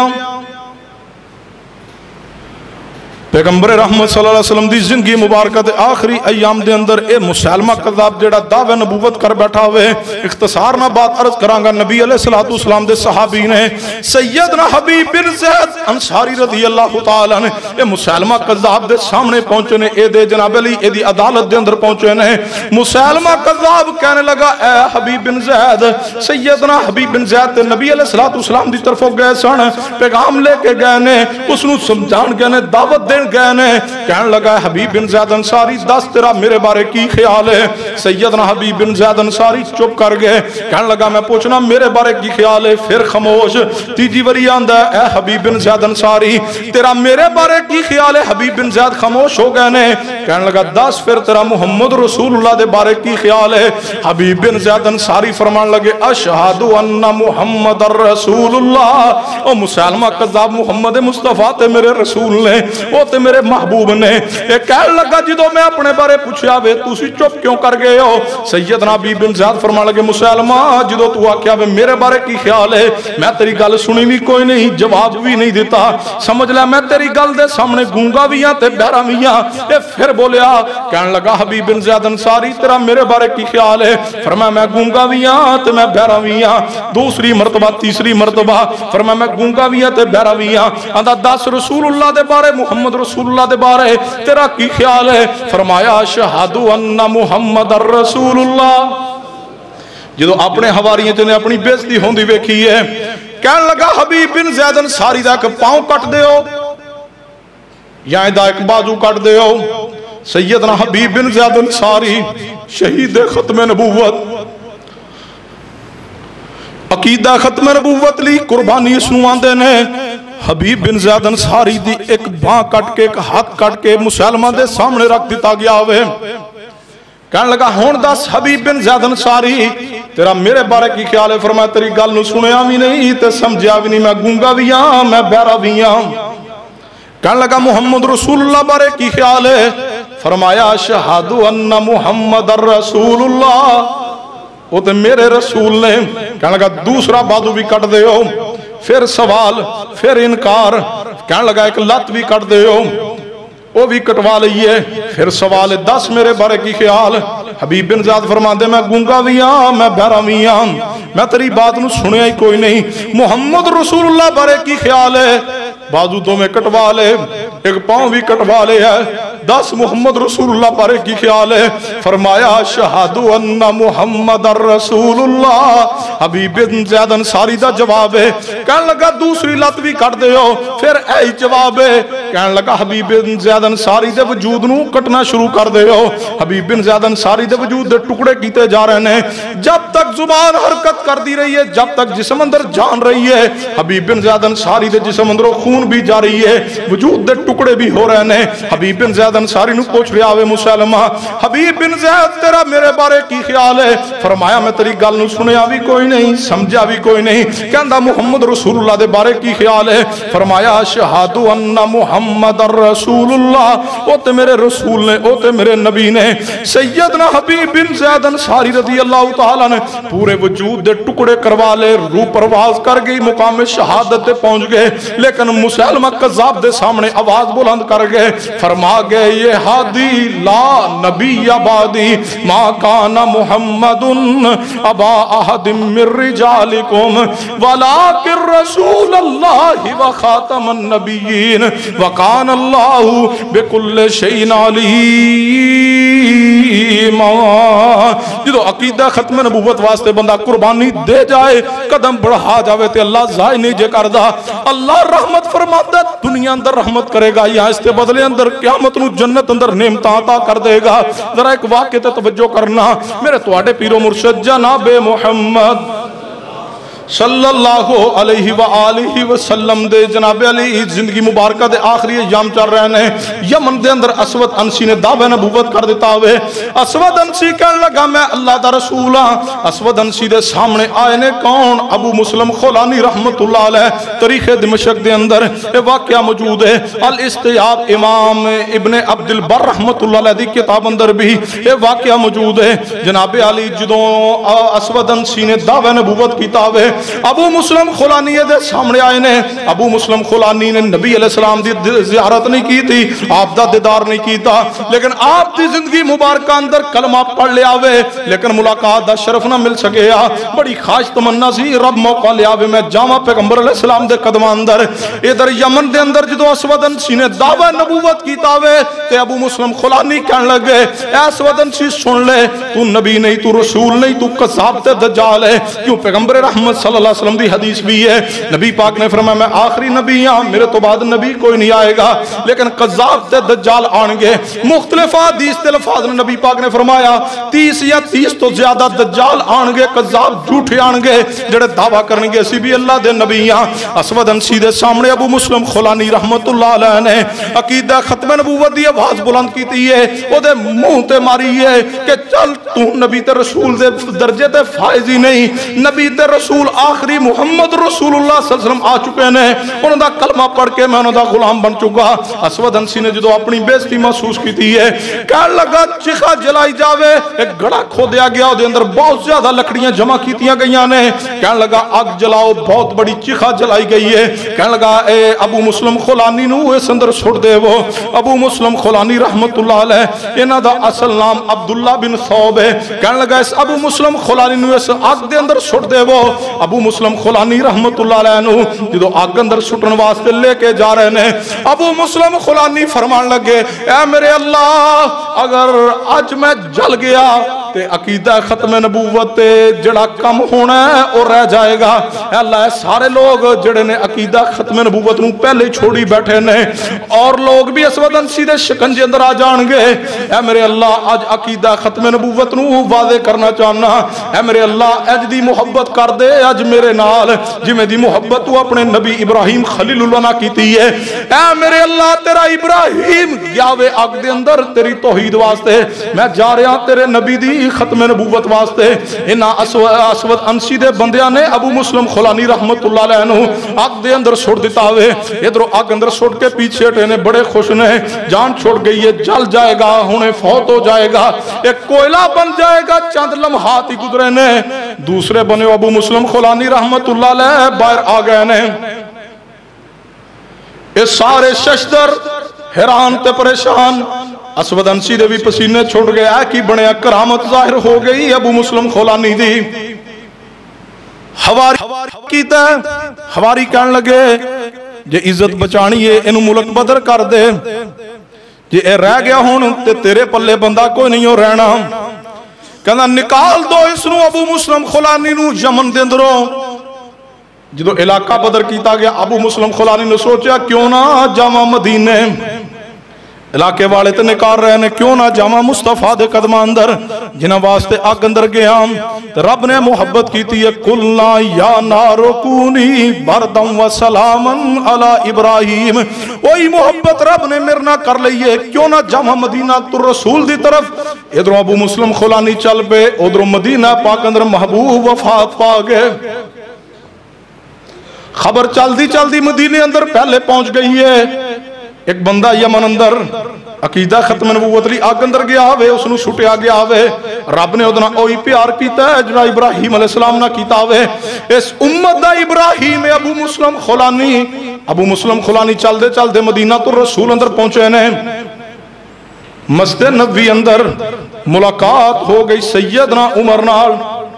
پیغمبر رحمت صلی اللہ علیہ وسلم دی زندگی مبارکہ دے آخری ایام دے اندر اے مسلمہ قذاب جڑا دعوی نبوت کر بیٹھا ہوئے، اختصار نہ بات عرض کرانگا، نبی علیہ السلام دے صحابی نے سیدنا حبیب بن زید انصاری رضی اللہ تعالیٰ نے اے مسلمہ قذاب دے سامنے پہنچے نے، اے دے جناب علی اے دی عدالت دے اندر پہنچے نے۔ مسلمہ قذاب کہنے لگا اے حبیب بن زید، سیدنا حبیب بن زید تے نبی علیہ السلام دی طرف گئے سن، پیغام لے کے گئے نے، اس نو سمجھان گئے نے، دعوت دین گئے نے کہنے لگا حبیب بن زید انصاری دس تیرا میرے بارے کی خیال ہے؟ سیدنا حبیب بن زید انصاری چپ کر گئے، کہنے لگا میں پوچھنا میرے بارے کی خیال ہے؟ پھر خاموش۔ تیجی وری آندا ہے اے حبیب بن زید انصاری تیرا میرے بارے کی خیال ہے؟ حبیب بن زید خاموش ہو گئے نے، کہنے لگا دس پھر تیرا محمد رسول اللہ دے بارے کی خیال ہے؟ حبیب بن زید انصاری فرمان لگے اشہد ان محمد رسول اللہ، او مسلمہ قذاب محمد مصطفیٰ تے میرے رسول نے، او تے میرے محبوب نے۔ ایک کہنے لگا جدو میں اپنے بارے پوچھیا وے تُسی چپ کیوں کر گئے ہو؟ سیدنا حبیب بن زید فرمان لگے مسلمہ جدو تو آکھیا وے میرے بارے کی خیال ہے میں تیری گل سنی بھی کوئی نہیں، جواب بھی نہیں دیتا، سمجھ لے میں تیری گل دے سامنے گونگا بھی ہاں تے بہرا بھی ہاں۔ اے پھر بولیا، کہنے لگا حبیب بن زید انصاری تیرا میرے بارے کی خیال ہے؟ فرمایا میں گونگا بھی ہاں تے میں بہرا بھی ہاں۔ دوسری مرتبہ تیسری مرتبہ فرمایا میں گونگا بھی ہاں تے بہرا بھی ہاں۔ آندا دس رسول اللہ دے بارے محمد رسول اللہ دے بارے تیرا کی خیال ہے؟ فرمایا اشہد ان محمد رسول اللہ۔ جدو اپنے حواریوں نے اپنی بےزتی ہوندی ویکھی ہے، کہنے لگا حبیب بن زید انصاری دا ایک پاؤں کٹ دیو یا دا ایک بازو کٹ دیو۔ سیدنا حبیب بن زید انصاری شہید ختم نبوت، عقیدہ ختم نبوت لی قربانی سنوان دینے۔ حبیب بن زید انصاری دی ایک باں کٹ کے ایک ہاتھ کٹ کے مسلمہ دے سامنے رکھ دیتا گیا ہوئے۔ کہنے لگا ہون دس حبیب بن زید انصاری تیرا میرے بارے کی خیال ہے؟ فرمایا تیری گل نو سنیا بھی نہیں تے سمجھیا بھی نہیں، میں گونگا بھی ہاں میں بہرا بھی ہاں۔ کہنے لگا محمد رسول اللہ بارے کی خیال ہے؟ فرمایا اشہد ان محمد رسول اللہ، وہ تے میرے رسول نے۔ کہنے لگا دوسرا بازو بھی کٹ دے ہو، پھر سوال پھر انکار، کہنے لگا ایک لت بھی کٹ دے ہو، وہ بھی کٹوا لئیے، پھر سوال دس میرے بارے کی خیال؟ حبیب بن زید فرماندے میں گونگا بھی ہاں میں بہرا بھی ہاں، میں تیری بات نو سنیا ہی کوئی نہیں۔ محمد رسول اللہ بارے کی خیال ہے؟ بازو تو میں کٹوا لے، ایک پاؤں بھی کٹوا لے ہے، دس محمد رسول اللہ بارے کی خیال ہے؟ فرمایا اشہد ان محمد رسول اللہ۔ حبیب بن زید انصاری دا جواب ہے، کہنے لگا دوسری لت بھی کٹ دے ہو، پھر اے جواب ہے۔ کہنے لگا حبیب بن زید انصاری دے وجود نو کٹنا شروع کر دے ہو۔ حبیب بن زید انصاری دے وجود دے ٹکڑے کیتے جا رہے ہیں، جب تک زبان حرکت کر دی رہی ہے، جب تک جسم اندر جان رہی ہے، حبیب بن زید انصاری دے جسم اندر خون بھی جا رہی ہے، وجود دے ٹکڑے بھی ہو رہے ہیں۔ حبیب بن زید انصاری نو پوچھ رہا ہوئے مسلمہ حبیب بن زید تیرا میرے بارے کی خیال ہے؟ فرمایا میں تیری گل نو سنیا بھی کوئی نہیں، سمجھا بھی کوئی نہیں۔ کہندا محمد رسول اللہ دے بارے کی خیال ہے؟ فرمایا اشہد ان محمد رسول اللہ، او تے میرے رسول نے، او تے میرے نبی نے۔ سیدنا حبیب بن زید انصاری رضی اللہ تعالیٰ نے پورے وجود دے ٹکڑے کروا لے، روح پرواز کر گئی، مقام شہادت پہنچ گئے، لیکن مسلمہ قذاب دے سامنے آواز بلند کر گئے، فرما گئے یہ ہادی لا نبی بعدی ما کان محمد ابا احد من رجالکم ولکن رسول اللہ و خاتم النبیین وکان اللہ بکل شیء علیم۔ جدو عقیدہ ختم نبوت واسطے بندہ قربانی دے جائے، قدم بڑھا جاوے تے اللہ ضائع نہیں جے کردہ۔ اللہ رحمت فرماتا دنیا اندر رحمت کرے گا، یا اس کے بدلے اندر قیامت نو جنت اندر نعمت عطا کر دے گا۔ ذرا ایک واقعے تے توجہ کرنا، میرے تواڈے پیرو مرشد جناب محمد صلی اللہ علیہ وآلہ وسلم دے جناب علی زندگی مبارکہ دے آخری ایام چل رہے ہیں۔ یمن دے اندر اسود انسی نے دعوی نبوت کر دیتا ہوئے، اسود انسی کہنے لگا میں اللہ دا رسول ہاں۔ اسود انسی دے سامنے آئے نے کون؟ ابو مسلم خولانی رحمت اللہ علیہ، تاریخ دمشق دے اندر یہ واقعہ موجود ہے۔ الاستیاب امام ابن عبد البر رحمت اللہ علیہ دی کتاب اندر بھی یہ واقعہ موجود ہے۔ جناب علی جدوں اسود انسی نے دعوی نبوت کیتا ہوئے، ابو مسلم خولانی دے سامنے آئے نے۔ ابو مسلم خولانی نے نبی علیہ السلام دی زیارت نہیں کی تھی، آپ دا دیدار نہیں کیتا، لیکن آپ دی زندگی مبارکہ اندر کلمہ پڑھ لیا ہوئے، لیکن ملاقات دا شرف نہ مل سکیا۔ بڑی خواہش تمنا سی رب موقع لیا ہوئے میں جاواں پیغمبر علیہ السلام دے قدمہ اندر۔ ادھر یمن دے اندر جدو اسود انسی نے دعوی نبوت کیتا ہوئے تے ابو مسلم خولانی کہنے لگے اے اسود انسی سن لے، تو نبی نہیں، تو رسول نہیں، تو قذاب تے دجال ہے، کیوں پیغمبر رحمت صلی اللہ علیہ وسلم دی حدیث بھی ہے، نبی پاک نے فرمایا میں آخری نبی ہاں، میرے تو بعد نبی کوئی نہیں آئے گا، لیکن قذاب تے دجال آنگے۔ مختلف حدیث تے لفاظ نے نبی پاک نے فرمایا تیس یا تیس تو زیادہ دجال آنگے، قذاب جھوٹے آنگے جڑے دعویٰ کرنگے سی بھی اللہ دے نبی ہاں۔ اسود انسی دے سامنے ابو مسلم خولانی رحمت اللہ علیہ نے عقیدہ ختم نبوت دی آواز بلند کی تھی ہے، او دے منہ تے ماری ہے کہ چل تو نبی تے رسول دے درجے تے فائز ہی نہیں، نبی تے رسول آخری محمد رسول اللہ صلی اللہ علیہ وسلم آ چکے نے، انہوں دا کلمہ پڑھ کے میں انہوں دا غلام بن چکا۔ اسود انسی نے جدو اپنی بےزتی محسوس کی تھی ہے، کہنے لگا چیخا جلائی جاوے، ایک گڑا کھو دیا گیا، دے اندر بہت زیادہ لکڑیاں جمع کیتیاں گئیاں نے، کہنے لگا آگ جلاؤ، بہت بڑی چیخا جلائی گئی ہے، کہنے لگا اے ابو مسلم خولانی نو اس اندر چھوڑ دے وہ۔ ابو مسلم خولانی رحمت اللہ علیہ انہاں دا اصل نام عبداللہ بن ثوب ہے، کہنے لگا اس ابو مسلم خولانی نو اس آگ دے اندر چھوڑ دے وہ۔ ابو مسلم خولانی رحمت اللہ علیہ نو جدو آگ اندر چھوٹن واسطے لے کے جا رہے ہیں، ابو مسلم خولانی فرمان لگے اے میرے اللہ اگر آج میں جل گیا تے عقیدہ ختم نبوت جڑا کم ہونا ہے اور رہ جائے گا، اے اللہ سارے لوگ جڑے نے عقیدہ ختم نبوت نو پہلے چھوڑی بیٹھے نے اور لوگ بھی اسود انسی دے شکنجے اندر آ جان گے، اے میرے اللہ آج عقیدہ ختم نبوت نو واضح کرنا چاہنا، اے میرے اللہ اج دی محبت کر دے اج میرے نال جی میں دی محبت تو اپنے نبی ابراہیم خلیل اللہ نہ کیتی ہے، اے میرے اللہ تیرا ابراہیم گیاوے آگ دے اندر تیری توحید واسطے، میں جا رہا تیرے نبی دی ختم نبوت واسطے۔ انہا اسود انسی دے بندیاں نے ابو مسلم خولانی رحمت اللہ علیہ نو آگ دے اندر چھوڑ دیتا ہوئے، ادھروں آگ اندر چھوڑ کے پیچھے ٹھہنے بڑے خوش نے، جان چھوڑ گئی ہے، جل جائے گا ہونے فوت ہو جائے گا، ایک کوئلہ بن جائے گا، چند لمحات ہی گزرے نے، دوسرے بنے ابو مسلم خولانی رحمت اللہ علیہ باہر آ گئے نے۔ اس سارے ششدر حیران تے پریشان، اسود انسی دے بھی پسینے چھوڑ گیا کی بڑے کرامت ظاہر ہو گئی ابو مسلم خولانی دی۔ ہواری کیتا ہے، ہواری کہنے لگے جے عزت بچانی ہے انہوں ملک بدر کر دے، جے اے رہ گیا ہون تے تیرے پلے بندہ کوئی نہیں ہو رہنا، کہنا نکال دو اس نو ابو مسلم خولانی نو یمن دے اندروں۔ جدو علاقہ بدر کیتا گیا ابو مسلم خولانی نے سوچیا کیوں نہ جامع مدینے، علاقے والے تے نکار رہے نے کیوں نہ جامع مصطفیٰ دے قدم اندر جنہ واسطے آگ اندر گیا، رب نے محبت کی تھی قُلْنَا يَا نَارُ كُونِي بَرْدًا وَسَلَامًا عَلَى إِبْرَاهِيمَ، وہی محبت رب نے مرنا کر لئیے کیوں نہ جامع مدینہ تو رسول دی طرف۔ ادھر ابو مسلم خولانی چل پہ، ادھر مدینہ پاک اندر محبوب وفات پا گئے، خبر چل دی چل دی مدینے اندر پہلے پہنچ گئی ہے، ایک بندہ یمن اندر عقیدہ ختم نبوت لی آگ اندر گیا ہوئے، اس نو چھوٹے آگے آوے، رب نے ادنا اوہی پیار کیتا ہے جنہ ابراہیم علیہ السلام نہ کیتا ہوئے، اس امت دا ابراہیم ابو مسلم خولانی، ابو مسلم خولانی چل دے چل دے مدینہ تو رسول اندر پہنچے نے، مسجد نبوی اندر ملاقات ہو گئی سیدنا عمر نال،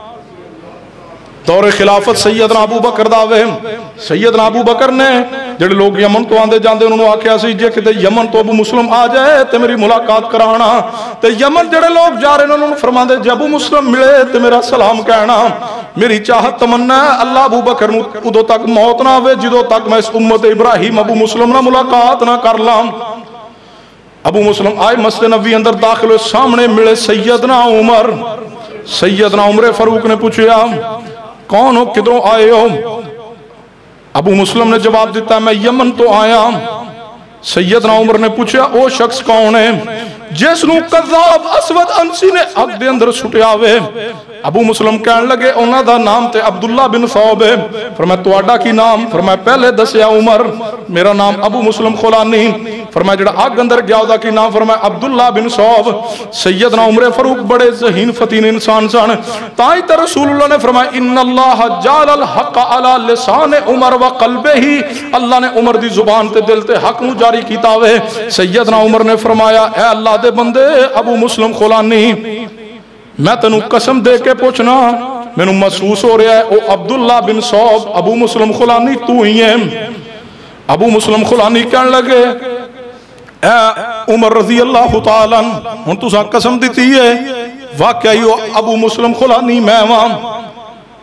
دور خلافت سیدنا ابو بکر داوے، سیدنا ابو بکر نے جڑے لوگ یمن تو آندے جاندے انہوں نے آکھیا سی جے کہ یمن تو ابو مسلم آ جائے تے میری ملاقات کرانا، تے یمن جڑے لوگ جا رہے ہیں انہوں نے فرما دے جے ابو مسلم ملے تے میرا سلام کہنا، میری چاہت تمنا ہے اللہ ابو بکر نو ادو تک موت نہ ہوئے جدو تک میں اس امت ابراہیم ابو مسلم نہ ملاقات نہ کر لام۔ ابو مسلم آئے مسجد نبوی اندر داخل ہوئے، سامنے ملے سیدنا عمر، سیدنا عمر فاروق نے پوچھیا کون ہو کدھروں آئے ہو؟ ابو مسلم نے جواب دیتا میں یمن تو آیا۔ سیدنا عمر نے پوچھا او شخص کون ہے جس نو قذاب اسود انسی نے حق دے اندر سٹیا ہوئے؟ ابو مسلم کہنے لگے انہاں دا نام تے عبداللہ بن ثوب ہے۔ فرمایا تواڈا کی نام؟ فرمایا پہلے دسیا عمر، میرا نام ابو مسلم خولانی۔ فرمایا جڑا آگ اندر گیا دا کی نام؟ فرمایا عبداللہ بن ثوب۔ سیدنا عمر فاروق بڑے ذہین فتین انسان سن، تائیں تے رسول اللہ نے فرمایا ان اللہ جعل الحق علی لسان عمر و قلبہ، اللہ نے عمر دی زبان تے دل تے حق نو جاری کیتا ہوئے۔ سیدنا عمر نے فرمایا اے اللہ دے بندے ابو مسلم خولانی، میں تنو قسم دے کے پوچھنا میں نو محسوس ہو رہا ہے او عبداللہ بن ثوب ابو مسلم خولانی تو ہی ہے۔ ابو مسلم خولانی کہنے لگے اے عمر رضی اللہ تعالیٰ ہن تو سا قسم دیتی ہے واقعی ابو مسلم خولانی میں وہاں؟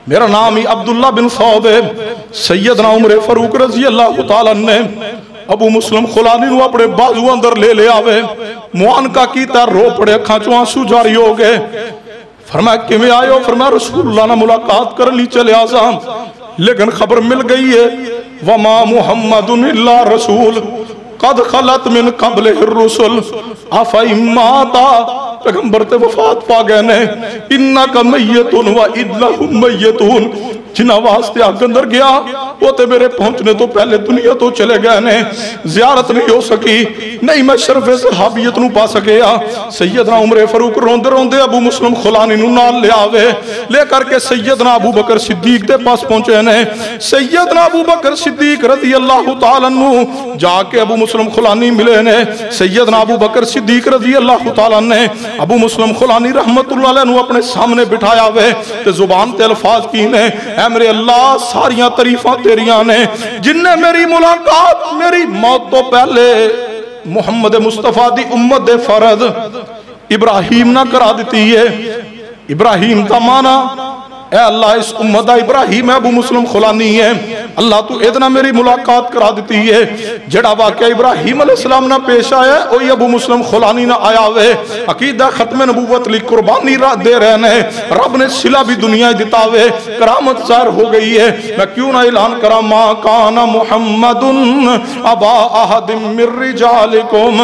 میرا نام ہی عبداللہ بن سعود ہے. سیدنا عمر فاروق رضی اللہ تعالیٰ نے ابو مسلم خلانی نو اپنے بازو اندر لے لے آوے, معانقہ کیتا, رو پڑے, اکھاں چوں آنسو جاری ہو گئے. فرمایا کہ میں آئے ہو؟ فرمایا رسول اللہ نے ملاقات کر لی چلے آزام, لیکن خبر مل گئی ہے وما محمد الا رسول قد خلت من قبل الرسل افئن مات, پیغمبر تے وفات پا گئے نے, انکا میتون و ادلہم میتون, جنہ واسطے آگ اندر گیا وہ تے میرے پہنچنے تو پہلے دنیا تو چلے گئے نے, زیارت نہیں ہو سکی, نہیں میں شرف صحابیت نو پا سکیا. سیدنا عمر فاروق روندے روندے ابو مسلم خلانی نو نال لے آوے, لے کر کے سیدنا ابو بکر صدیق دے پاس پہنچے نے. سیدنا ابو بکر صدیق رضی اللہ تعالیٰ عنہ جا کے ابو مسلم خلانی ملے نے. سیدنا ابو بکر صدیق رضی اللہ تعالیٰ نے ابو مسلم خلانی رحمت اللہ علیہ نو اپنے سامنے بٹھایا ہوئے تے زبان تے الفاظ کی نے, اے میرے اللہ ساریاں تعریفاں تیریاں نے, جن نے میری ملاقات میری موت تو پہلے محمد مصطفیٰ دی امت دے فرد ابراہیم نہ کرا دیتی ہے. ابراہیم تا مانا اے اللہ اس امت دا ابراہیم ہے ابو مسلم خلانی ہے, اللہ تو ادنا میری ملاقات کرا دیتی ہے. جڑا واقعہ ابراہیم علیہ السلام نہ پیش آیا ہے وہی ابو مسلم خلانی نہ آیا ہوئے. عقیدہ ختم نبوت لی قربانی دے رہے ہیں, رب نے صلہ بھی دنیا دیتا ہوئے, کرامت ظاہر ہو گئی ہے. میں کیوں نہ اعلان کرا ما کان محمد ابا احد من رجالکم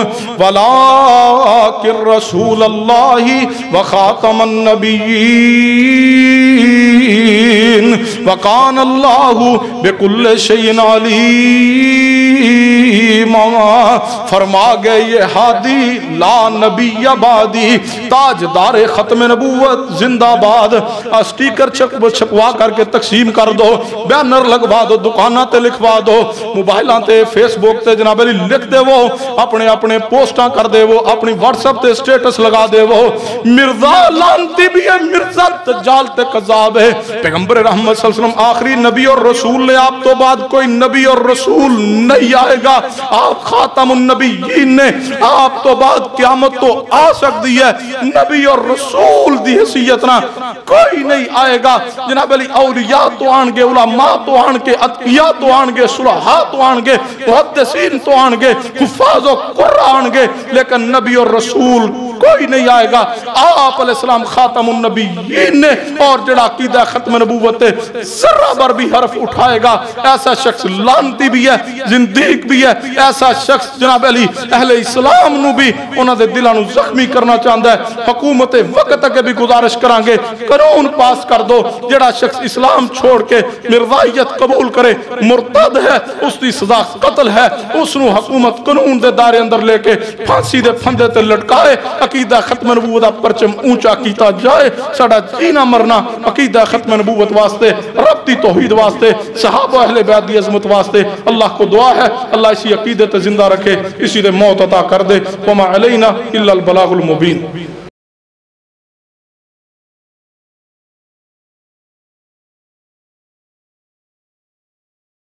ولکن رسول اللہ وخاتم النبیین وَقَانَ اللَّهُ بِكُلِّ شَيْءٍ عَلِيمٌ. فرما گئے یہ ہادی لا نبی بعدی, تاجدار ختم نبوت زندہ باد. اسٹیکر چھپوا کر کے تقسیم کر دو, بینر لگوا دو, دکانہ تے لکھوا دو, موبائلہ تے فیس بک تے جناب علی لکھ دے, وہ اپنے اپنے پوسٹاں کر دے, وہ اپنی واٹس اپ تے سٹیٹس لگا دے. وہ مرزا لانتی بھی ہے, مرزا دجال تے قذاب ہے. پیغمبر رحمت صلی اللہ علیہ وسلم آخری نبی اور رسول نے, آپ تو بعد کوئی نبی اور رسول نہیں آئے گا. آپ خاتم النبیین نے, آپ تو بعد قیامت تو آ سکتی ہے, نبی اور رسول دی حیثیتنا کوئی نہیں آئے گا. جناب علی اولیاء تو آنگے, علماء تو آنگے, اتقیاء تو آنگے, صلحاء تو آنگے, محدثین تو آنگے, حفاظ و قرآن آنگے, لیکن نبی اور رسول کوئی نہیں آئے گا. آپ علیہ السلام خاتم النبیین نے, اور جڑا عقیدہ ختم نبوت ذرہ بر بھی حرف اٹھائے گا ایسا شخص لانتی بھی ہے, زندیق بھی ہے. ایسا شخص جناب علی اہل اسلام نو بھی انہوں نے دلانو زخمی کرنا چاہتا ہے. حکومت وقت کے بھی گزارش کرانگے, قانون پاس کر دو, جڑا شخص اسلام چھوڑ کے مرزائیت قبول کرے مرتد ہے, اس کی سزا قتل ہے. اس نو حکومت قانون دے دارے اندر لے کے پھانسی دے پھندے تے لٹکائے, عقیدہ ختم نبوت پرچم اونچا کیتا جائے. ساڑا جینا مرنا عقیدہ ختم نبوت واسطے, رب دی توحید واسطے, صحابہ اہل بیت دی عظمت واسطے. اللہ کو دعا ہے اللہ اسی عقیدت زندہ رکھے, اسی دے موت عطا کر دے. وما علینا الا البلاغ المبین.